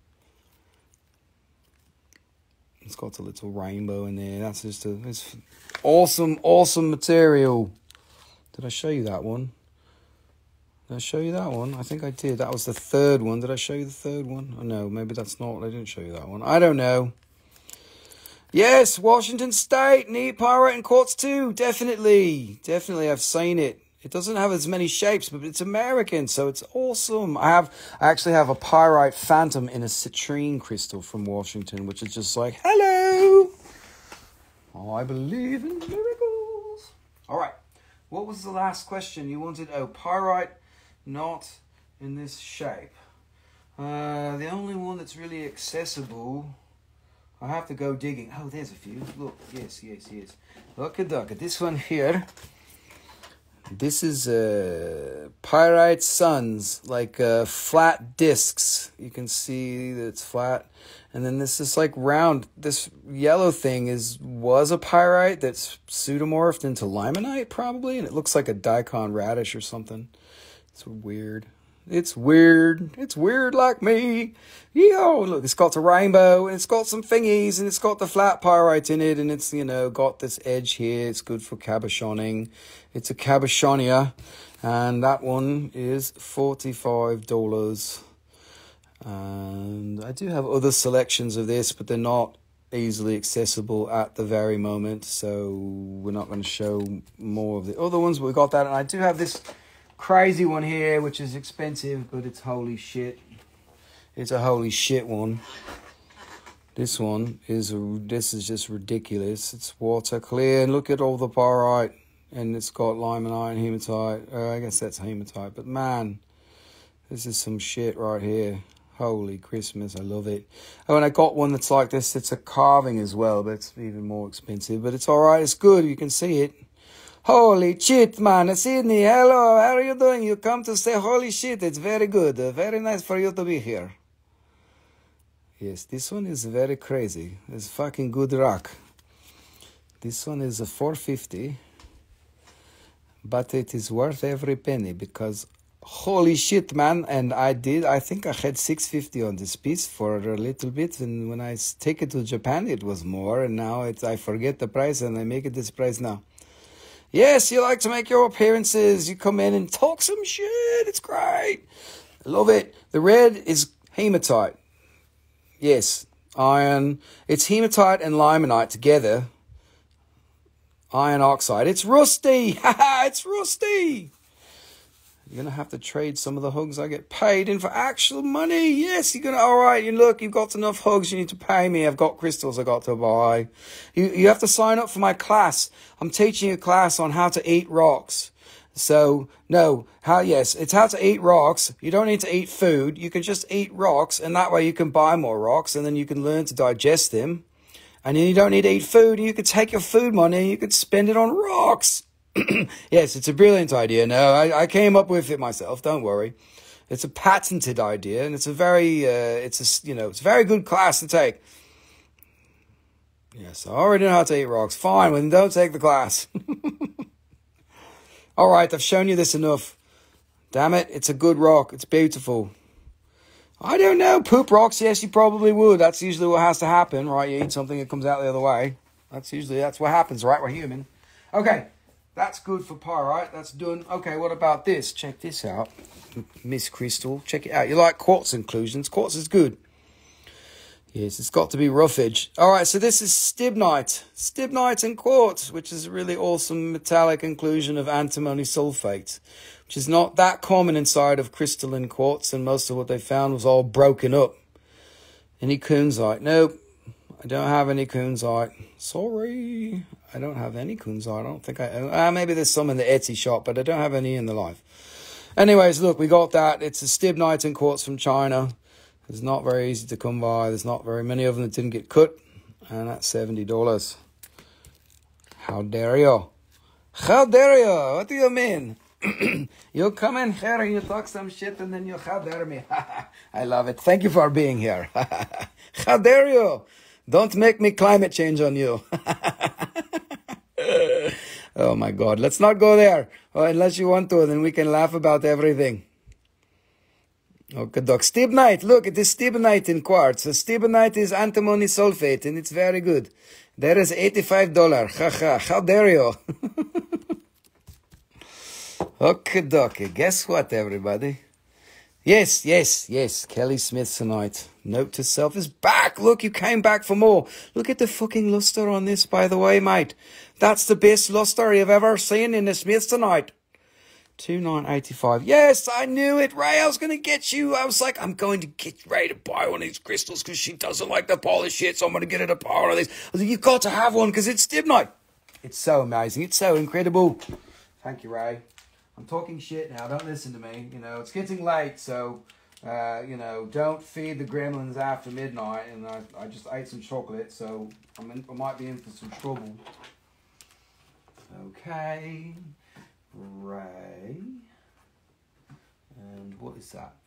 It's got a little rainbow in there. That's just it's awesome, awesome material. Did I show you that one? Did I show you that one? I think I did. That was the third one. Did I show you the third one? Oh, no, maybe that's not. I didn't show you that one. I don't know. Yes, Washington State, neat pyrite and quartz too. Definitely. Definitely, I've seen it. It doesn't have as many shapes, but it's American, so it's awesome. I actually have a pyrite phantom in a citrine crystal from Washington, which is just like, hello. Oh, I believe in miracles. All right. What was the last question? You wanted, pyrite not in this shape. The only one that's really accessible, I have to go digging. Oh, there's a few. Look, yes. Look at this one here. This is pyrite suns, like flat discs. You can see that it's flat. And then this is like round. This yellow thing was a pyrite that's pseudomorphed into limonite probably. And it looks like a daikon radish or something. It's weird. It's weird. It's weird like me. Yo, look, it's got a rainbow, and it's got some thingies, and it's got the flat pyrite in it, and it's, got this edge here. It's good for cabochoning. It's a cabochonia, and that one is $45. And I do have other selections of this, but they're not easily accessible at the very moment, so we're not going to show more of the other ones, but we got that, and I do have this crazy one here, which is expensive, but it's holy shit. It's a holy shit one. This is just ridiculous. It's water clear, and look at all the pyrite, and it's got limonite and hematite. I guess that's hematite, but man, this is some shit right here. Holy Christmas, I love it. Oh, and I got one that's like this. It's a carving as well, but it's even more expensive. But it's all right. It's good. You can see it. Holy shit, man. Sydney, hello. How are you doing? You come to say holy shit. It's very good. Very nice for you to be here. Yes, this one is very crazy. It's fucking good rock. This one is a $4.50. But it is worth every penny because... Holy shit, man. And I think I had $6.50 on this piece for a little bit. And when I take it to Japan, it was more. And now I forget the price and I make it this price now. Yes, you like to make your appearances. You come in and talk some shit. It's great. I love it. The red is hematite. Yes, iron. It's hematite and limonite together. Iron oxide. It's rusty. Haha, it's rusty. You're going to have to trade some of the hugs I get paid in for actual money. Yes, you're going to, all right, look, you've got enough hugs, you need to pay me. I've got crystals I got to buy. You have to sign up for my class. I'm teaching a class on how to eat rocks. So, no, it's how to eat rocks. You don't need to eat food. You can just eat rocks, and that way you can buy more rocks, and then you can learn to digest them. And then you don't need to eat food, and you can take your food money, and you can spend it on rocks. Yes, it's a brilliant idea. No, I came up with it myself. Don't worry. It's a patented idea, and it's a very, it's a very good class to take. Yes, I already know how to eat rocks. Fine, well, then don't take the class. All right, I've shown you this enough. Damn it, it's a good rock. It's beautiful. I don't know. Poop rocks? Yes, you probably would. That's usually what has to happen, right? You eat something, it comes out the other way. That's what happens, right? We're human. Okay. That's good for pyrite. That's done. Okay, what about this? Check this out. Miss Crystal. Check it out. You like quartz inclusions. Quartz is good. Yes, it's got to be roughage. All right, so this is stibnite. Stibnite and quartz, which is a really awesome metallic inclusion of antimony sulfate, which is not that common inside of crystalline quartz, and most of what they found was all broken up. Any kunzite? Nope. I don't have any kunzite. Sorry. I don't have any kunzite. I don't think I own. Maybe there's some in the Etsy shop, but I don't have any in the life. Anyways, look, we got that. It's a stibnite and quartz from China. It's not very easy to come by. There's not very many of them that didn't get cut. And that's $70. How dare you? How dare you? What do you mean? You come in here and you talk some shit and then you how dare me. I love it. Thank you for being here. How dare you? Don't make me climate change on you. Oh my God. Let's not go there. Oh, unless you want to, then we can laugh about everything. Okay, doc. Stibnite. Look, it is stibnite in quartz. So stibnite is antimony sulfate, and it's very good. There is $85. Ha. How dare you? Okay, doc. Guess what, everybody? Yes. Kelly Smithsonite. Note to self is back. Look, you came back for more. Look at the fucking luster on this, by the way, mate. That's the best luster you've ever seen in the Smithsonite. $29.85. Yes, I knew it, Ray. I was going to get you. I was like, I'm going to get Ray to buy one of these crystals because she doesn't like the polish shit, so I'm going to get her to buy one of these. I was like, you've got to have one because it's stibnite. It's so amazing. It's so incredible. Thank you, Ray. I'm talking shit now. Don't listen to me. You know, it's getting late, so, you know, don't feed the gremlins after midnight. And I just ate some chocolate, so I might be in for some trouble. Okay. Ray. And what is that?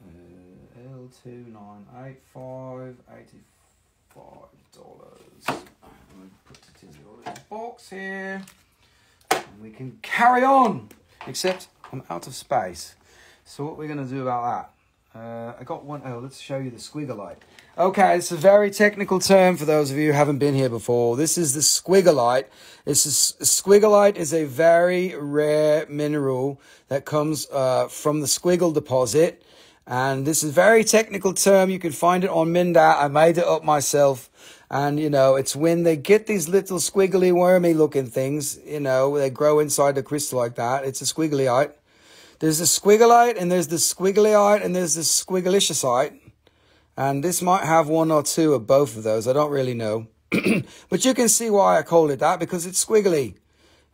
L2985, $85. I'm going to put it in the little box here. And we can carry on. Except I'm out of space. So what we're going to do about that? I got one. Oh, let's show you the squigolite. Okay, it's a very technical term for those of you who haven't been here before. This is the squigolite. Squigolite is a very rare mineral that comes from the squiggle deposit. And this is a very technical term. You can find it on Mindat. I made it up myself. And, you know, it's when they get these little squiggly, wormy looking things, you know, they grow inside the crystal like that. It's a squigglyite. There's the squigolite and there's the squigglyite and there's the squiggliciosite. And this might have one or two of both of those. I don't really know. But you can see why I called it that, because it's squiggly.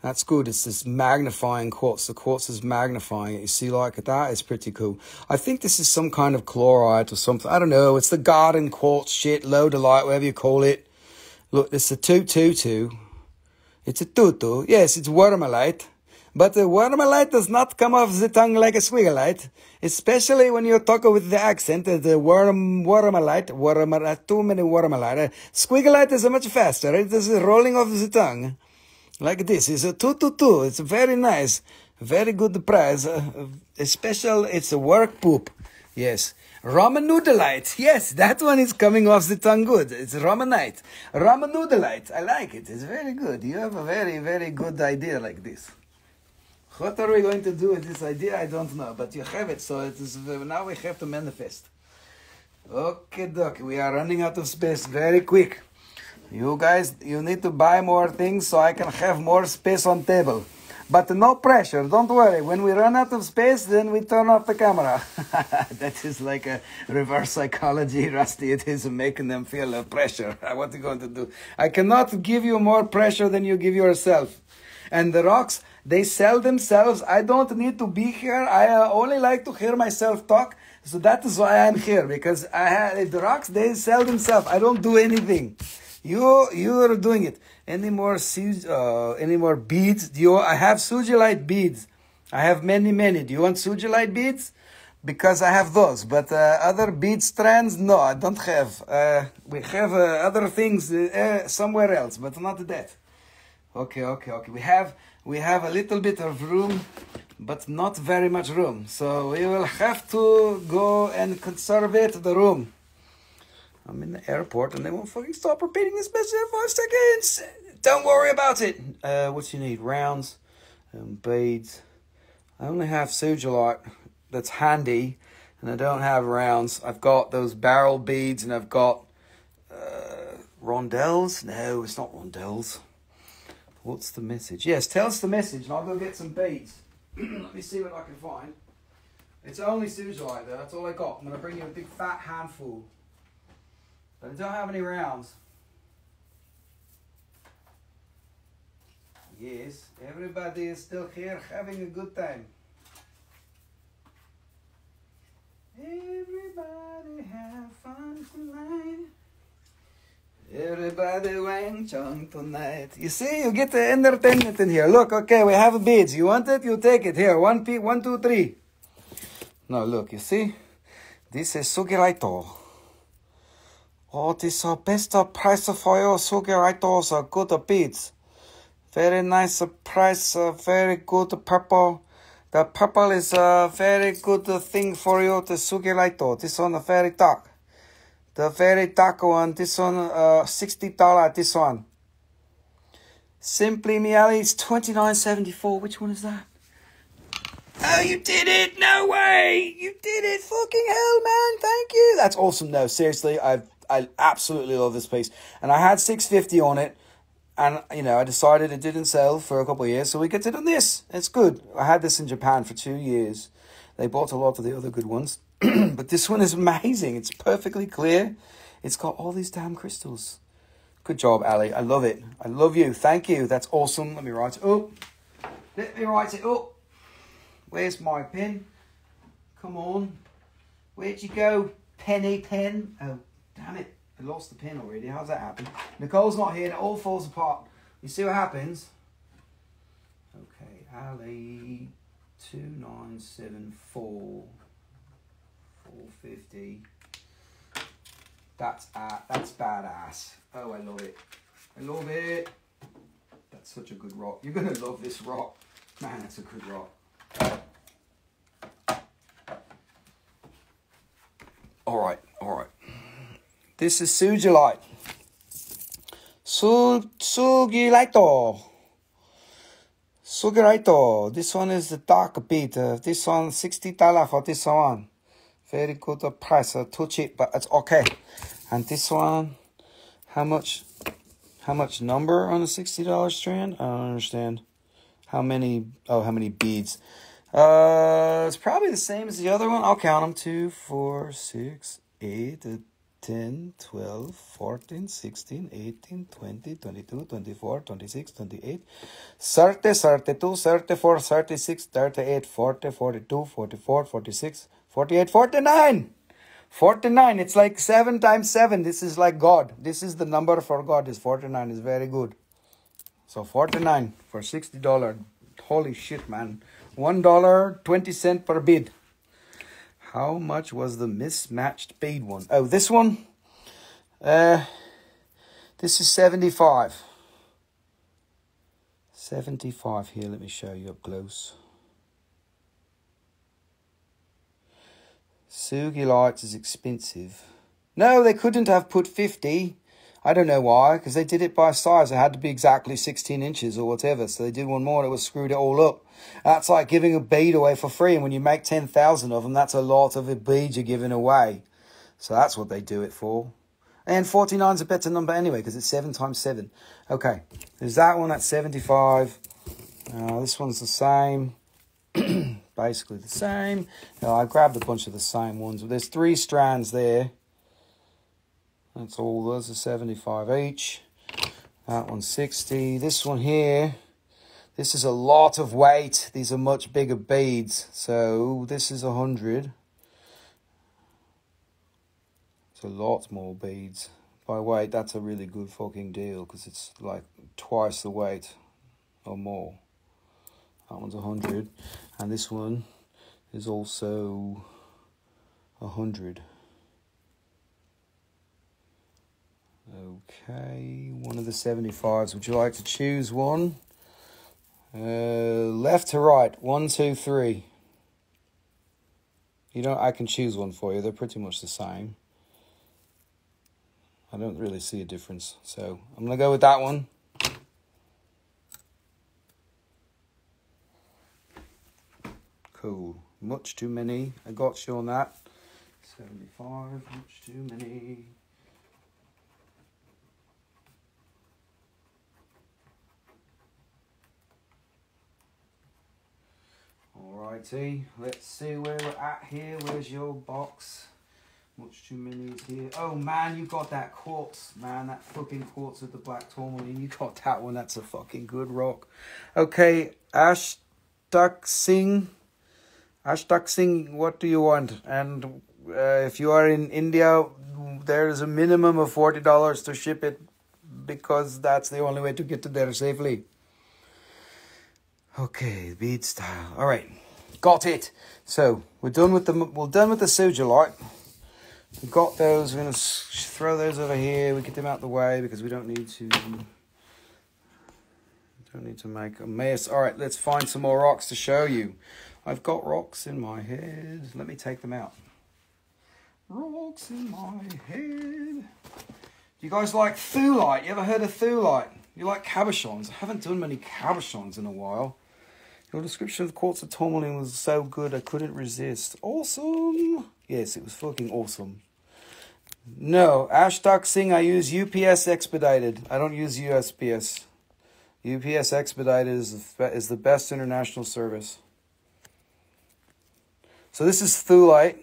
That's good. It's this magnifying quartz. The quartz is magnifying it. You see, like that is pretty cool. I think this is some kind of chlorite or something. I don't know. It's the garden quartz shit, lodolite, whatever you call it. Look, it's a 222. It's a tutu. Yes, it's wormalite. But the wormalite does not come off the tongue like a Sugilite. Especially when you're talking with the accent. The wormalite, too many wormalite. Sugilite is much faster. It is rolling off the tongue. Like this. It's a 222. It's very nice. Very good price. It's a work poop. Yes. Ramanudolite. Yes, that one is coming off the tongue good. It's Ramanite. Ramanudolite. I like it. It's very good. You have a very, very good idea like this. What are we going to do with this idea? I don't know. But you have it, so it is, now we have to manifest. Okay, doc. We are running out of space very quick. You guys, you need to buy more things so I can have more space on table. But no pressure, don't worry. When we run out of space, then we turn off the camera. That is like a reverse psychology, Rusty. It is making them feel pressure. What are you going to do? I cannot give you more pressure than you give yourself. And the rocks, they sell themselves. I don't need to be here. I only like to hear myself talk. So that is why I'm here. Because the rocks, they sell themselves. I don't do anything. You are doing it. Any more beads? I have Sugilite beads. I have many. Do you want Sugilite beads? Because I have those. But other bead strands, no, I don't have. We have other things somewhere else, but not that. Okay. We have a little bit of room, but not very much room. So we will have to go and conserve the room. I'm in the airport and they won't fucking stop repeating this message in 5 seconds. Don't worry about it. What you need? Rounds, beads. I only have Sugilite. That's handy. And I don't have rounds. I've got those barrel beads and I've got rondelles. No, it's not rondelles. What's the message? Yes, tell us the message and I'll go get some beads. Let me see what I can find. It's only Sugilite though. That's all I got. I'm going to bring you a big fat handful. But I don't have any rounds. Yes, everybody is still here having a good time. Everybody have fun tonight. Everybody wang chong tonight. You see, you get the entertainment in here. Look, okay, we have beads. You want it? You take it. Here, 1, 2, 3. Now look, you see? This is Sugilite. Oh, this is best price for you. Sugilite are good beads. Very nice price, very good purple. The purple is a very good thing for you, the Sugilite. This one is very dark. The very dark one, this one, $60, this one. Simply Miali is $29.74. Which one is that? Oh, you did it! No way! You did it! Fucking hell, man! Thank you! That's awesome. No, seriously, I absolutely love this piece. And I had $6.50 on it. And, you know, I decided it didn't sell for a couple of years, so we get it on this. It's good. I had this in Japan for 2 years. They bought a lot of the other good ones. But this one is amazing. It's perfectly clear. It's got all these damn crystals. Good job, Ali. I love it. I love you. Thank you. That's awesome. Let me write it up. Let me write it up. Where's my pen? Come on. Where'd you go, penny pen? Oh, damn it. I lost the pen already. How's that happen? Nicole's not here and it all falls apart. You see what happens? Okay, Ali 2974 450. That's badass. Oh, I love it. I love it. That's such a good rock. You're gonna love this rock. Man, that's a good rock. Alright. This is Sugilite. Sugilite. This one is the dark bead. This one $60 for this one. Very good price. Too cheap, but it's okay. And this one, how much number on a $60 strand? I don't understand. How many beads? It's probably the same as the other one. I'll count them. 2, 4, 6, 8, 10, 12, 14, 16, 18, 20, 22, 24, 26, 28, 30, 32, 34, 36, 38, 40, 42, 44, 46, 48, 49. 49. It's like 7 times 7. This is like God. This is the number for God. Is 49 is very good. So 49 for $60. Holy shit, man. $1.20 per bid. How much was the mismatched bead one? Oh, this one? This is 75. 75 here. Let me show you up close. Sugilite is expensive. No, they couldn't have put 50. I don't know why, because they did it by size. It had to be exactly 16 inches or whatever. So they did one more and it was screwed it all up. That's like giving a bead away for free. And when you make 10,000 of them, that's a lot of a bead you're giving away. So that's what they do it for. And 49 is a better number anyway, because it's 7 times 7. Okay, there's that one at 75. This one's the same. Basically the same. I grabbed a bunch of the same ones. There's 3 strands there. That's all. Those are 75 each. That one's 60. This one here, this is a lot of weight. These are much bigger beads. So this is 100. It's a lot more beads. By weight, that's a really good fucking deal, because it's like twice the weight or more. That one's 100. And this one is also 100. Okay, one of the 75s. Would you like to choose one? Left to right. 1, 2, 3. You know, I can choose one for you. They're pretty much the same. I don't really see a difference. So I'm going to go with that one. Cool. Much too many. I got you on that. 75. Much too many. Alrighty. Let's see where we're at here. Where's your box? Much too many is here. Oh man, you got that quartz, man. That fucking quartz with the black tourmaline. You got that one. That's a fucking good rock. Okay, Ashtak Singh, what do you want? And if you are in India, there is a minimum of $40 to ship it, because that's the only way to get to there safely. Okay, bead style. All right, got it. So we're done with the Sugilite. We got those. We're gonna throw those over here. We get them out the way because we don't need to make a mess. All right, let's find some more rocks to show you. I've got rocks in my head. Let me take them out. Rocks in my head. Do you guys like Thulite? You ever heard of Thulite? You like cabochons? I haven't done many cabochons in a while. Your description of the quartz of tourmaline was so good I couldn't resist. Awesome. Yes, it was fucking awesome. No, Ashtak Singh, I use UPS Expedited. I don't use USPS. UPS Expedited is the best international service. So this is Thulite.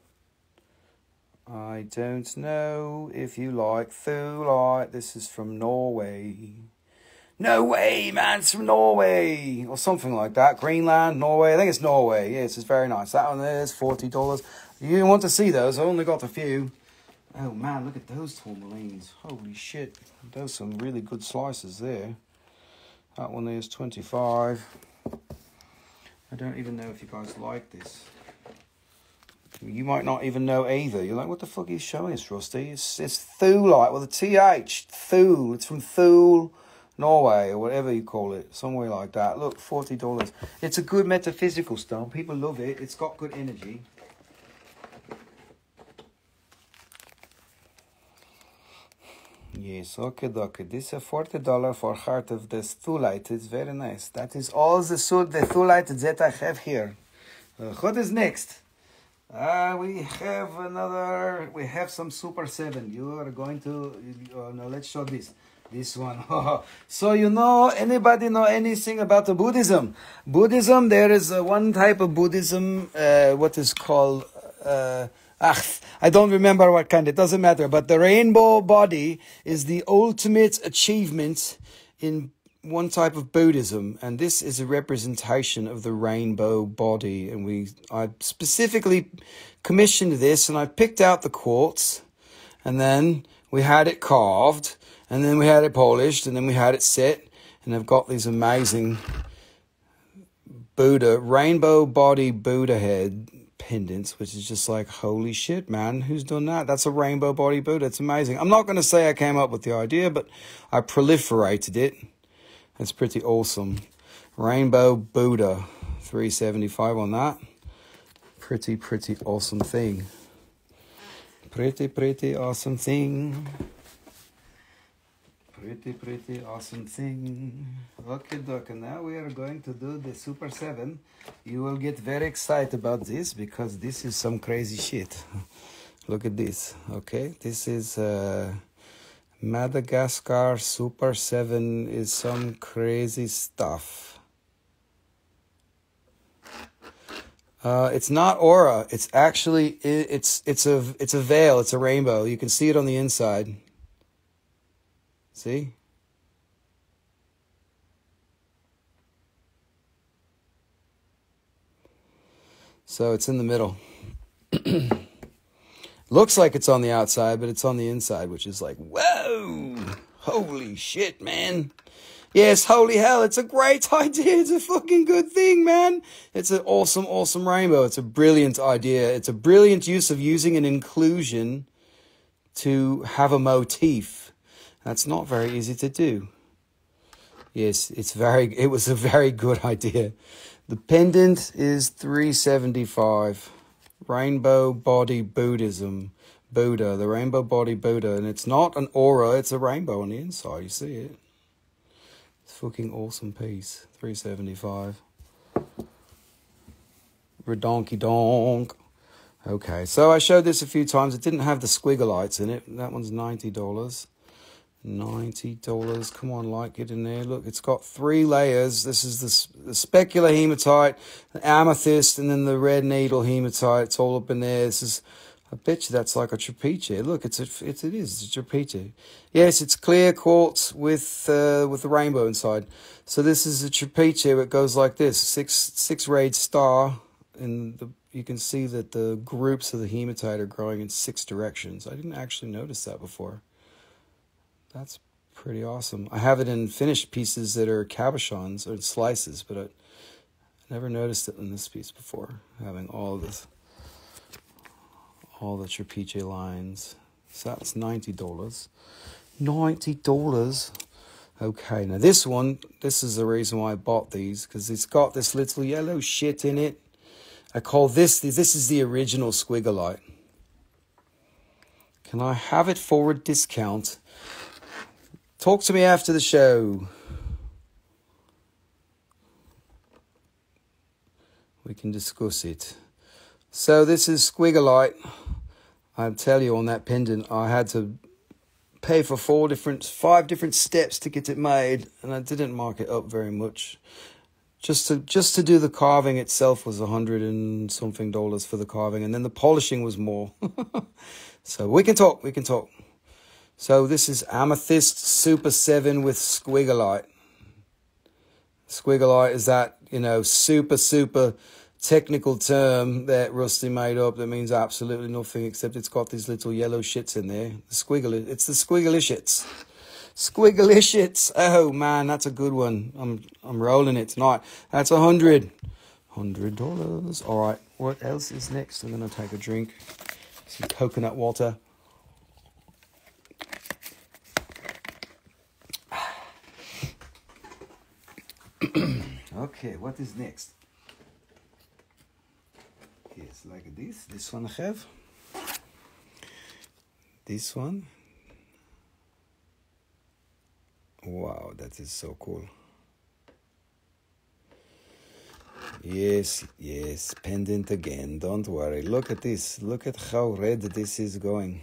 I don't know if you like Thulite. This is from Norway. No way, man, it's from Norway. Or something like that. Greenland, Norway. I think it's Norway. Yes, it's very nice. That one there is $40. You want to see those? I only got a few. Oh, man, look at those tourmalines. Holy shit. Those are some really good slices there. That one there is 25. I don't even know if you guys like this. You might not even know either. You're like, what the fuck are you showing us, Rusty? It's Thulite with a TH. Thul. It's from Thul, Norway, or whatever you call it. Somewhere like that. Look, $40. It's a good metaphysical stone. People love it. It's got good energy. Yes, okay. This is $40 for heart of the Thulite. It's very nice. That is all the Thulite that I have here. What is next? We have some Super 7. You are going to, no, let's show this one. So anybody know anything about the Buddhism? Buddhism, there is one type of Buddhism, what is called I don't remember what kind. It doesn't matter. But the rainbow body is the ultimate achievement in one type of Buddhism, and this is a representation of the rainbow body. And I specifically commissioned this, and I picked out the quartz, and then we had it carved, and then we had it polished, and then we had it set, and I've got these amazing Buddha, rainbow body Buddha head pendants, which is just like, holy shit, man, who's done that? That's a rainbow body Buddha. It's amazing. I'm not going to say I came up with the idea, but I proliferated it. It's pretty awesome. Rainbow Buddha, $375 on that. Pretty awesome thing. Pretty awesome thing. Pretty awesome thing. Okay, doc, and now we are going to do the Super 7. You will get very excited about this because this is some crazy shit. Look at this, okay? This is Madagascar Super 7 is some crazy stuff. It's not aura. It's actually, it's a veil. It's a rainbow. You can see it on the inside. See? So it's in the middle. Looks like it's on the outside, but it's on the inside, which is like, whoa, holy shit, man. Yes, holy hell, it's a great idea. It's a fucking good thing, man. It's an awesome rainbow. It's a brilliant idea. It's a brilliant use of using an inclusion to have a motif. That's not very easy to do. Yes, it was a very good idea. The pendant is $375. Rainbow body Buddhism. Buddha, the rainbow body Buddha. And it's not an aura, it's a rainbow on the inside. You see it? It's a fucking awesome piece. $375. Redonky donk. Okay, so I showed this a few times. It didn't have the squiggleites in it. That one's $90. $90. Come on, light, get in there. Look, it's got 3 layers. This is the specular hematite, the amethyst, and then the red needle hematite. It's all up in there. This is, I bet you that's like a trapetia. Look, it is. It's a trapetia. Yes, it's clear quartz with the rainbow inside. So this is a trapetia. It goes like this: six-rayed star, and you can see that the groups of the hematite are growing in 6 directions. I didn't actually notice that before. That's pretty awesome. I have it in finished pieces that are cabochons or slices, but I never noticed it in this piece before, having all the trapetia lines. So that's $90. $90. Okay, now this is the reason why I bought these, because it's got this little yellow shit in it. I call this is the original Sugilite. Can I have it forward discount? Talk to me after the show. We can discuss it. So this is Sugilite. I'll tell you, on that pendant, I had to pay for 5 different steps to get it made, and I didn't mark it up very much. Just to do the carving itself was $100 and something for the carving, and then the polishing was more. So we can talk. So this is Amethyst Super 7 with Sugilite. Sugilite is that, super technical term that Rusty made up that means absolutely nothing, except it's got these little yellow shits in there. It's the squiggly shits. Squiggly shits. Oh man, that's a good one. I'm rolling it tonight. That's $100. All right, what else is next? I'm going to take a drink. Some coconut water. Okay, what is next? Yes, like this. This one I have. This one. Wow, that is so cool. Yes, pendant again. Don't worry. Look at this. Look at how red this is going.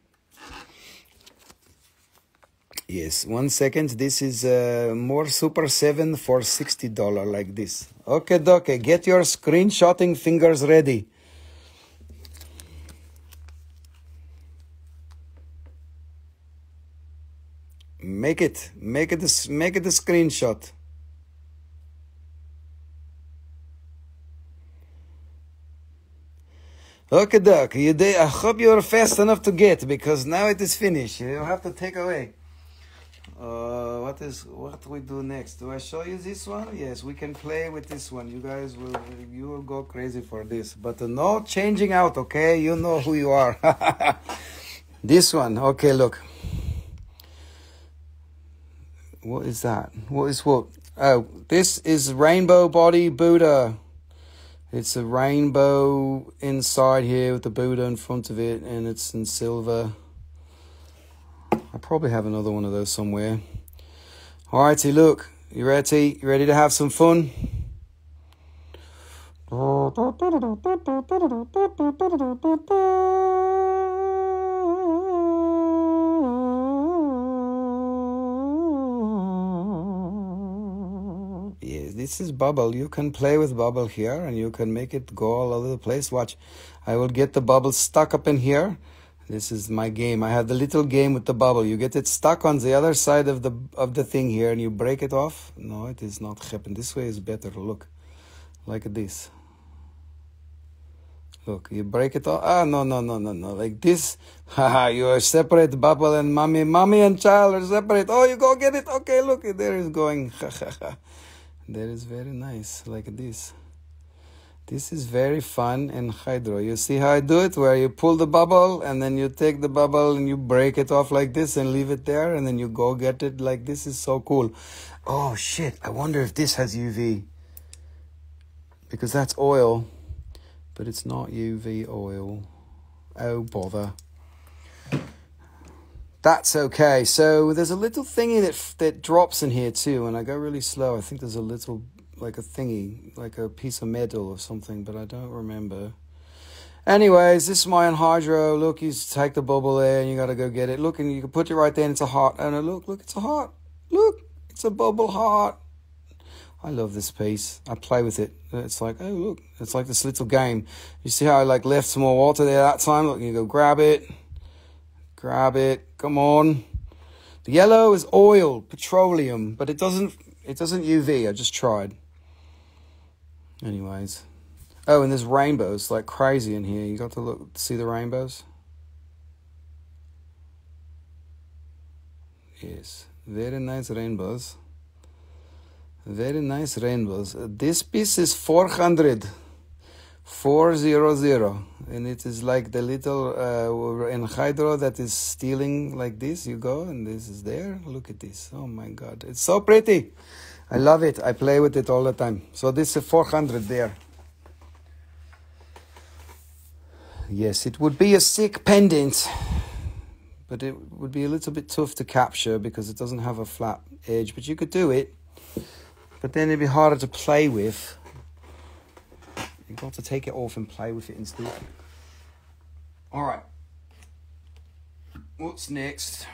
Yes, 1 second. This is more Super 7 for $60, like this. Okay, get your screenshotting fingers ready. Make it a screenshot. Okay, Doc, I hope you are fast enough to get, because now it is finished. You have to take away. What we do next? Do I show you this one? Yes, we can play with this one. You will go crazy for this. But no changing out, okay? You know who you are. This one, okay, look. What is that? What is what? Oh, this is Rainbow Body Buddha. It's a rainbow inside here with the Buddha in front of it, and it's in silver. I probably have another one of those somewhere. Alrighty, look. You ready? You ready to have some fun? Yes, this is bubble. You can play with bubble here, and you can make it go all over the place. Watch. I will get the bubble stuck up in here. This is my game. I have the little game with the bubble. You get it stuck on the other side of the thing here, and you break it off. No, it is not happening. This way is better. Look, like this. Look, you break it off. Ah, no. Like this. Haha, you are separate, bubble and mommy. Mommy and child are separate. Oh, you go get it. Okay, look, there is going. That is very nice, like this. This is very fun and hydro. You see how I do it? Where you pull the bubble, and then you take the bubble and you break it off like this and leave it there, and then you go get it. Like this is so cool. Oh shit, I wonder if this has UV. Because that's oil, but it's not UV oil. Oh bother. That's okay. So there's a little thingy that drops in here too, and I go really slow. I think there's a little, like a thingy, like a piece of metal or something, but I don't remember. Anyways, this is my anhydro. Look, you take the bubble there and you got to go get it. Look, and you can put it right there and it's a heart. Oh no, look, it's a heart. Look, it's a bubble heart. I love this piece. I play with it. It's like, oh look, it's like this little game. You see how I like left some more water there that time? Look, you go grab it. Grab it. Come on. The yellow is oil, petroleum, but it doesn't UV. I just tried. Anyways. Oh, and there's rainbows like crazy in here. You got to look, see the rainbows? Yes. Very nice rainbows. Very nice rainbows. This piece is 400. 400. And it is like the little anhydro that is stealing like this. You go and this is there. Look at this. Oh my God. It's so pretty. I love it. I play with it all the time. So this is 400 there. Yes, it would be a sick pendant, but it would be a little bit tough to capture because it doesn't have a flat edge. But you could do it. But then it'd be harder to play with. You've got to take it off and play with it instead. All right. What's next?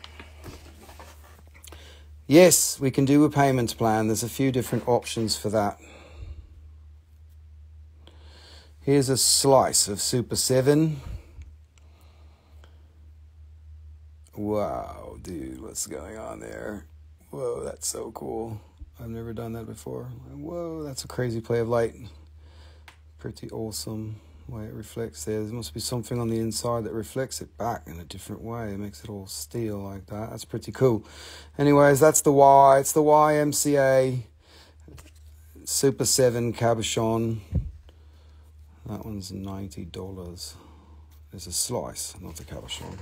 Yes, we can do a payment plan. There's a few different options for that. Here's a slice of Super 7. Wow, dude, what's going on there? Whoa, that's so cool. I've never done that before. Whoa, that's a crazy play of light. Pretty awesome way it reflects there. There must be something on the inside that reflects it back in a different way. It makes it all steel like that. That's pretty cool. Anyways, that's the Y. It's the YMCA Super 7 cabochon. That one's $90. It's a slice, not a cabochon.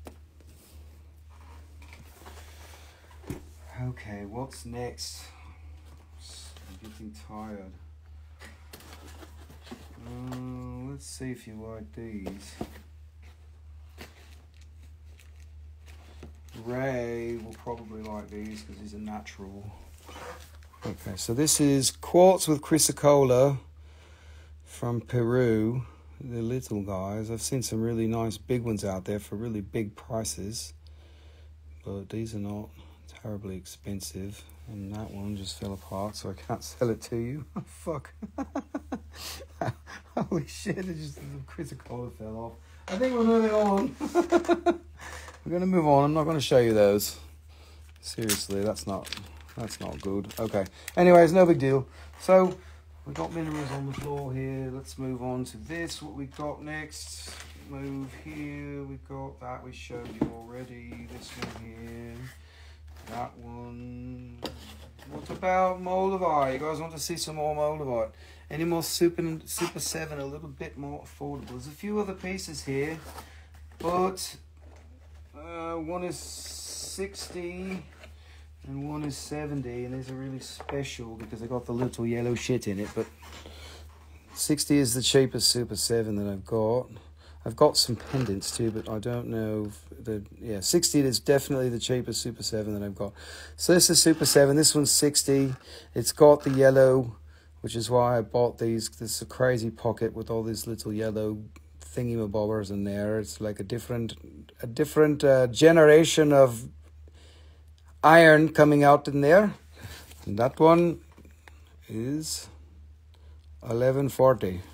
Okay, what's next? I'm getting tired. Let's see if you like these. Ray will probably like these because these are natural. Okay, so this is Quartz with chrysocolla from Peru. The little guys. I've seen some really nice big ones out there for really big prices, but these are not terribly expensive. And that one just fell apart, so I can't sell it to you. Oh, fuck. Holy shit, it just, the chrysocolla fell off. I think we're moving on. We're going to move on. I'm not going to show you those. Seriously, that's not good. Okay. Anyways, no big deal. So we got minerals on the floor here. Let's move on to this. What we got next? Move here. We got that we showed you already. This one here. That one. What about Moldavite? You guys want to see some more Moldavite? Any more Super 7, a little bit more affordable. There's a few other pieces here, but one is 60 and one is 70, and these are really special because they got the little yellow shit in it. But 60 is the cheapest Super 7 that I've got. I've got some pendants too, but I don't know. 60 is definitely the cheapest Super 7 that I've got. So this is Super 7. This one's 60. It's got the yellow, which is why I bought these. This is a crazy pocket with all these little yellow thingy-mabobbers in there. It's like a different generation of iron coming out in there. And that one is 1140.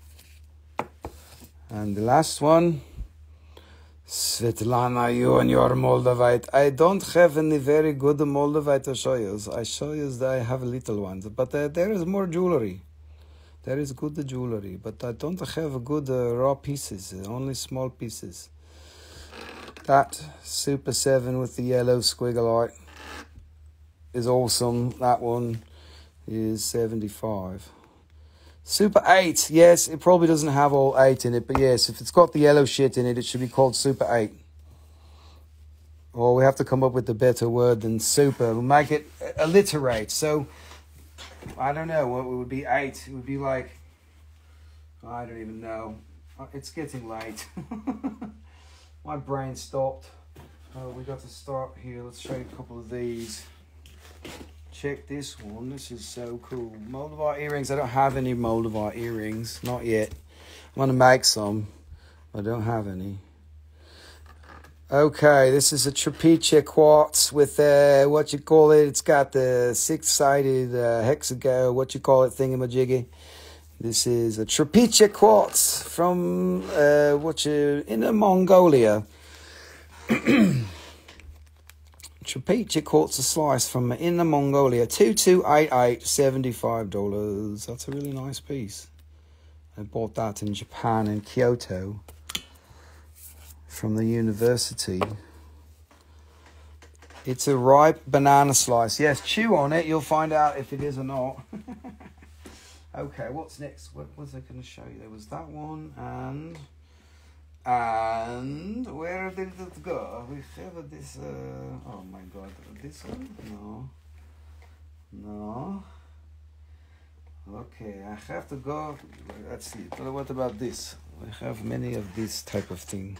And the last one, Svetlana, you and your Moldavite. I don't have any very good Moldavite to show you. I show you that I have little ones. But there is more jewelry. There is good jewelry. But I don't have good raw pieces. Only small pieces. That Super 7 with the yellow squiggle is awesome. That one is 75. Super 8, yes, it probably doesn't have all 8 in it, but yes, if it's got the yellow shit in it, it should be called Super 8. Or we have to come up with a better word than super. We'll make it alliterate. So, I don't know, what would be 8? It would be like, I don't even know. It's getting late. My brain stopped. We got to start here. Let's show you a couple of these. Check this one. This is so cool. Moldavite earrings. I don't have any Moldavite earrings. Not yet. I'm going to make some. I don't have any. Okay, this is a trapetia quartz with what you call it. It's got the 6-sided hexagon, what you call it, thingamajiggy. This is a trapetia quartz from in Mongolia. Trapetia quartz a slice from Inner Mongolia, 2288, $75. That's a really nice piece. I bought that in Japan, in Kyoto, from the university. It's a ripe banana slice. Yes, chew on it. You'll find out if it is or not. Okay, what's next? What was I going to show you? There was that one, and where did it go? We have this, oh my god, this one? No. Okay, I have to go, let's see, what about this? We have many of this type of thing.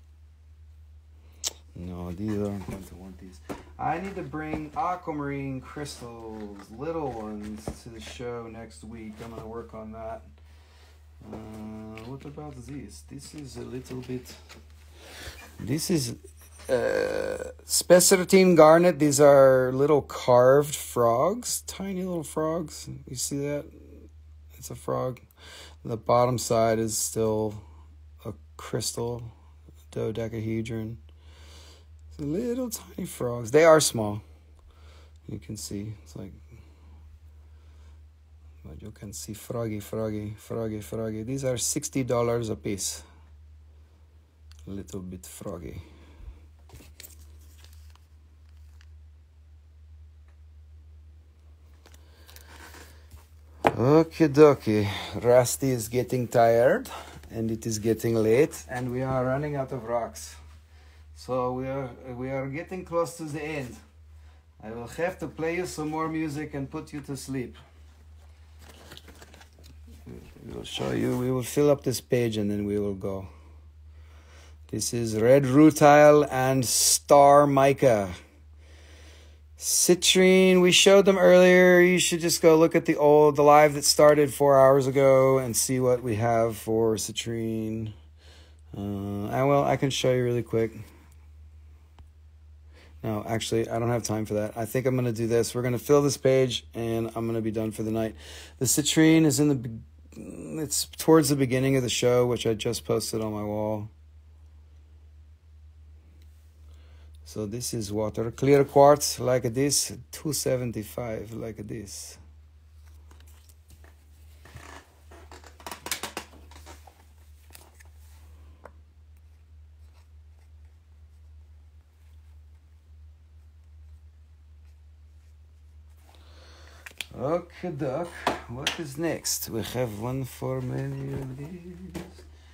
No, these aren't going to want these. I need to bring Aquamarine crystals, little ones, to the show next week. I'm going to work on that. What about this? This is a little bit... This is Specimens garnet. These are little carved frogs. Tiny little frogs. You see that? It's a frog. The bottom side is still a crystal, dodecahedron. So little tiny frogs. They are small. You can see. It's like... But you can see froggy. These are $60 a piece. A little bit froggy. Okie dokie. Rusty is getting tired and it is getting late and we are running out of rocks. So we are getting close to the end. I will have to play you some more music and put you to sleep. We will show you, we will fill up this page and then we will go. This is red rutile and star mica. Citrine, we showed them earlier. You should just go look at the live that started 4 hours ago and see what we have for citrine. I can show you really quick. No, actually, I don't have time for that. I think I'm going to do this. We're going to fill this page and I'm going to be done for the night. The citrine is it's towards the beginning of the show, which I just posted on my wall. So this is water, clear quartz like this, 275 like this. Okay, duck. What is next? We have one for many of these.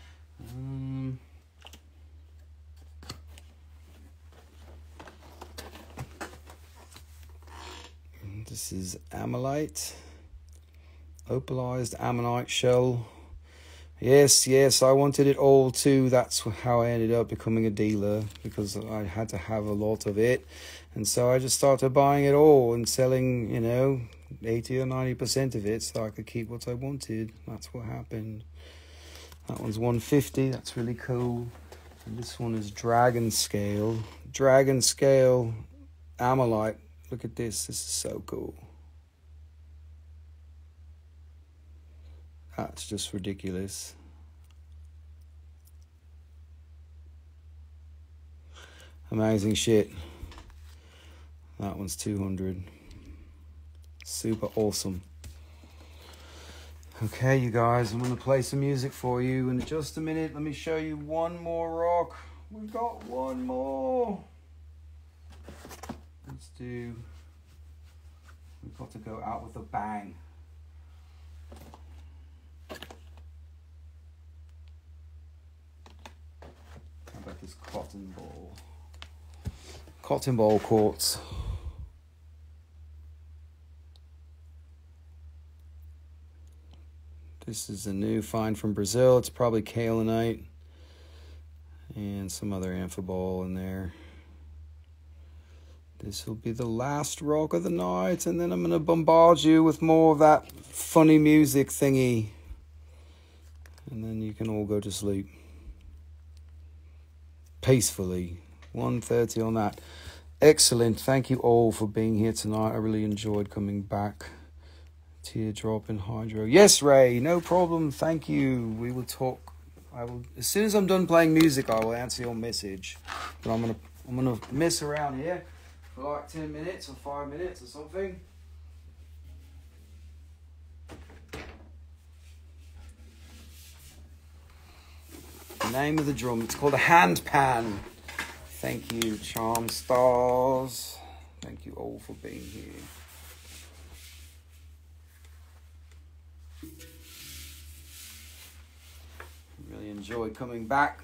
This is ammonite, opalized ammonite shell. Yes, I wanted it all too. That's how I ended up becoming a dealer, because I had to have a lot of it. And so I just started buying it all and selling, you know, 80 or 90% of it so I could keep what I wanted. That's what happened. That one's 150. That's really cool. And this one is dragon scale. Dragon scale ammonite. Look at this. This is so cool. That's just ridiculous. Amazing shit. That one's 200. Super awesome. Okay, you guys, I'm going to play some music for you in just a minute. Let me show you one more rock. We've got one more. We've got to go out with a bang. How about this cotton ball? Cotton ball quartz. This is a new find from Brazil. It's probably kaolinite and some other amphibole in there. This will be the last rock of the night, and then I'm going to bombard you with more of that funny music thingy. And then you can all go to sleep. Peacefully. 1:30 on that. Excellent. Thank you all for being here tonight. I really enjoyed coming back. Teardrop and hydro. Yes, Ray, no problem. Thank you. We will talk. I will, as soon as I'm done playing music, I will answer your message. But I'm gonna mess around here for like 10 minutes or 5 minutes or something. The name of the drum, it's called a hand pan. Thank you, Charm Stars. Thank you all for being here. Really enjoyed coming back.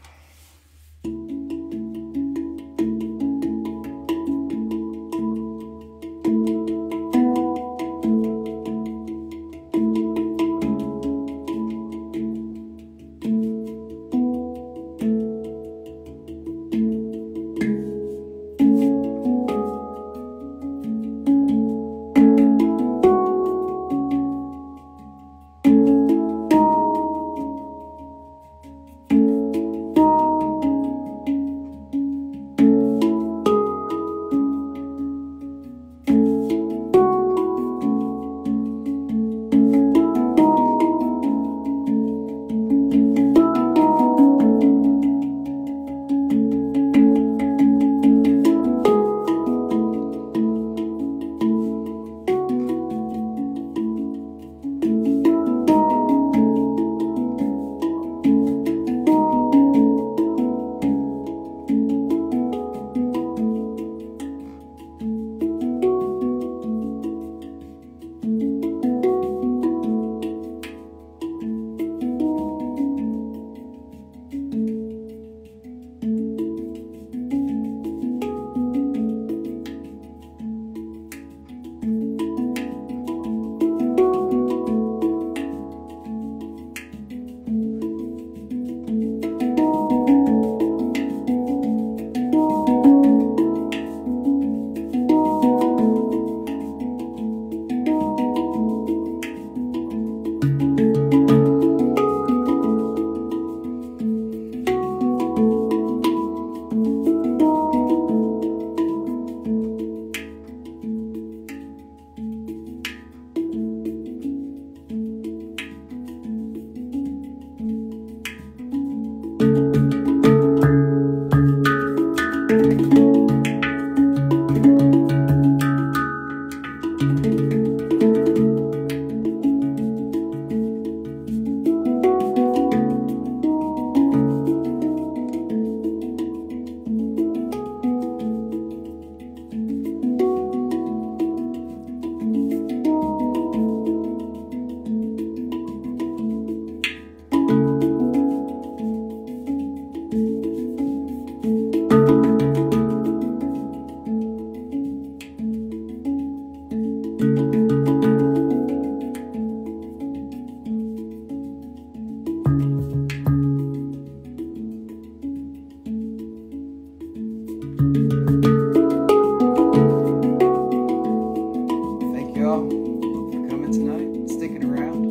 coming tonight, sticking around.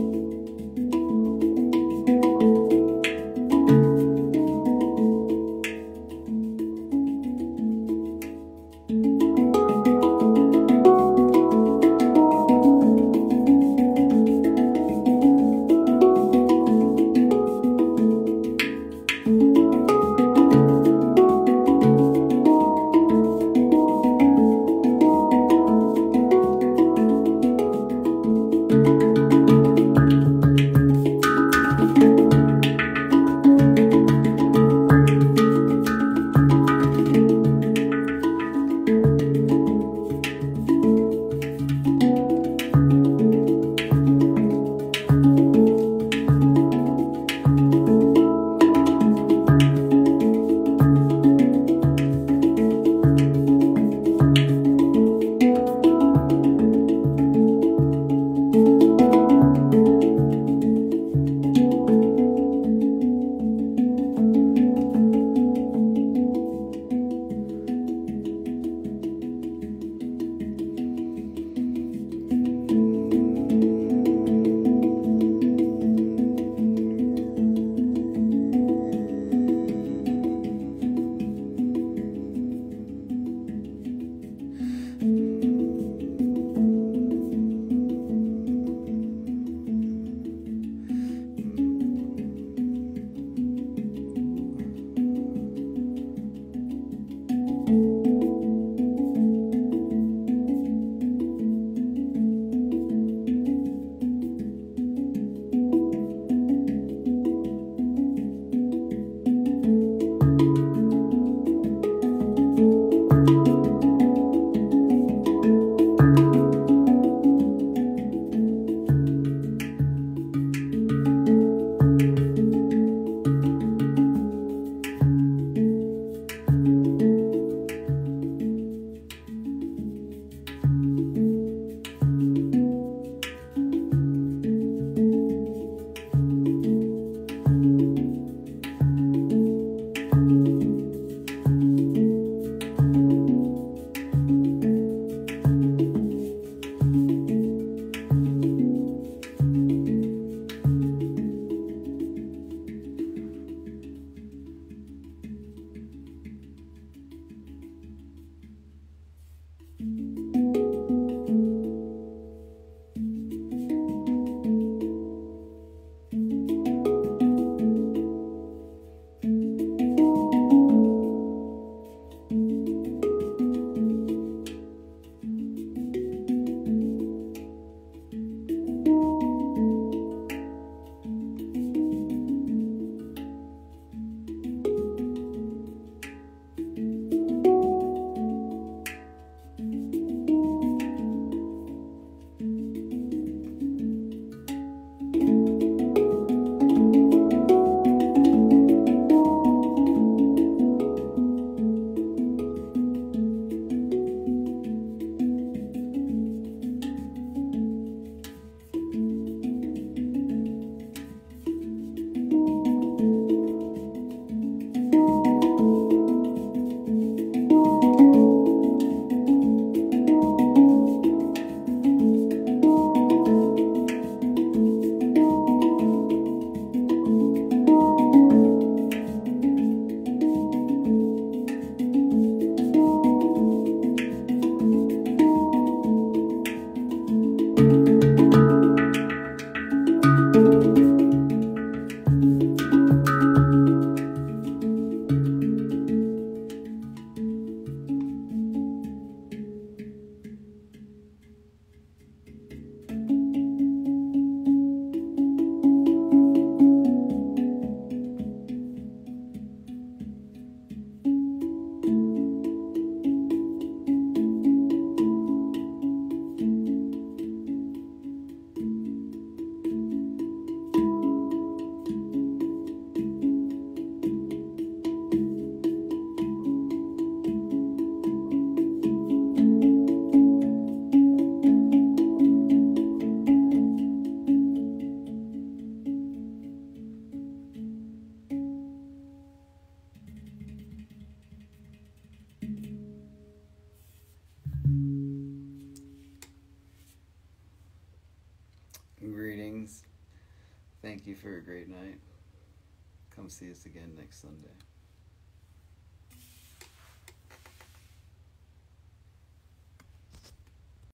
Thank you for a great night. Come see us again next Sunday.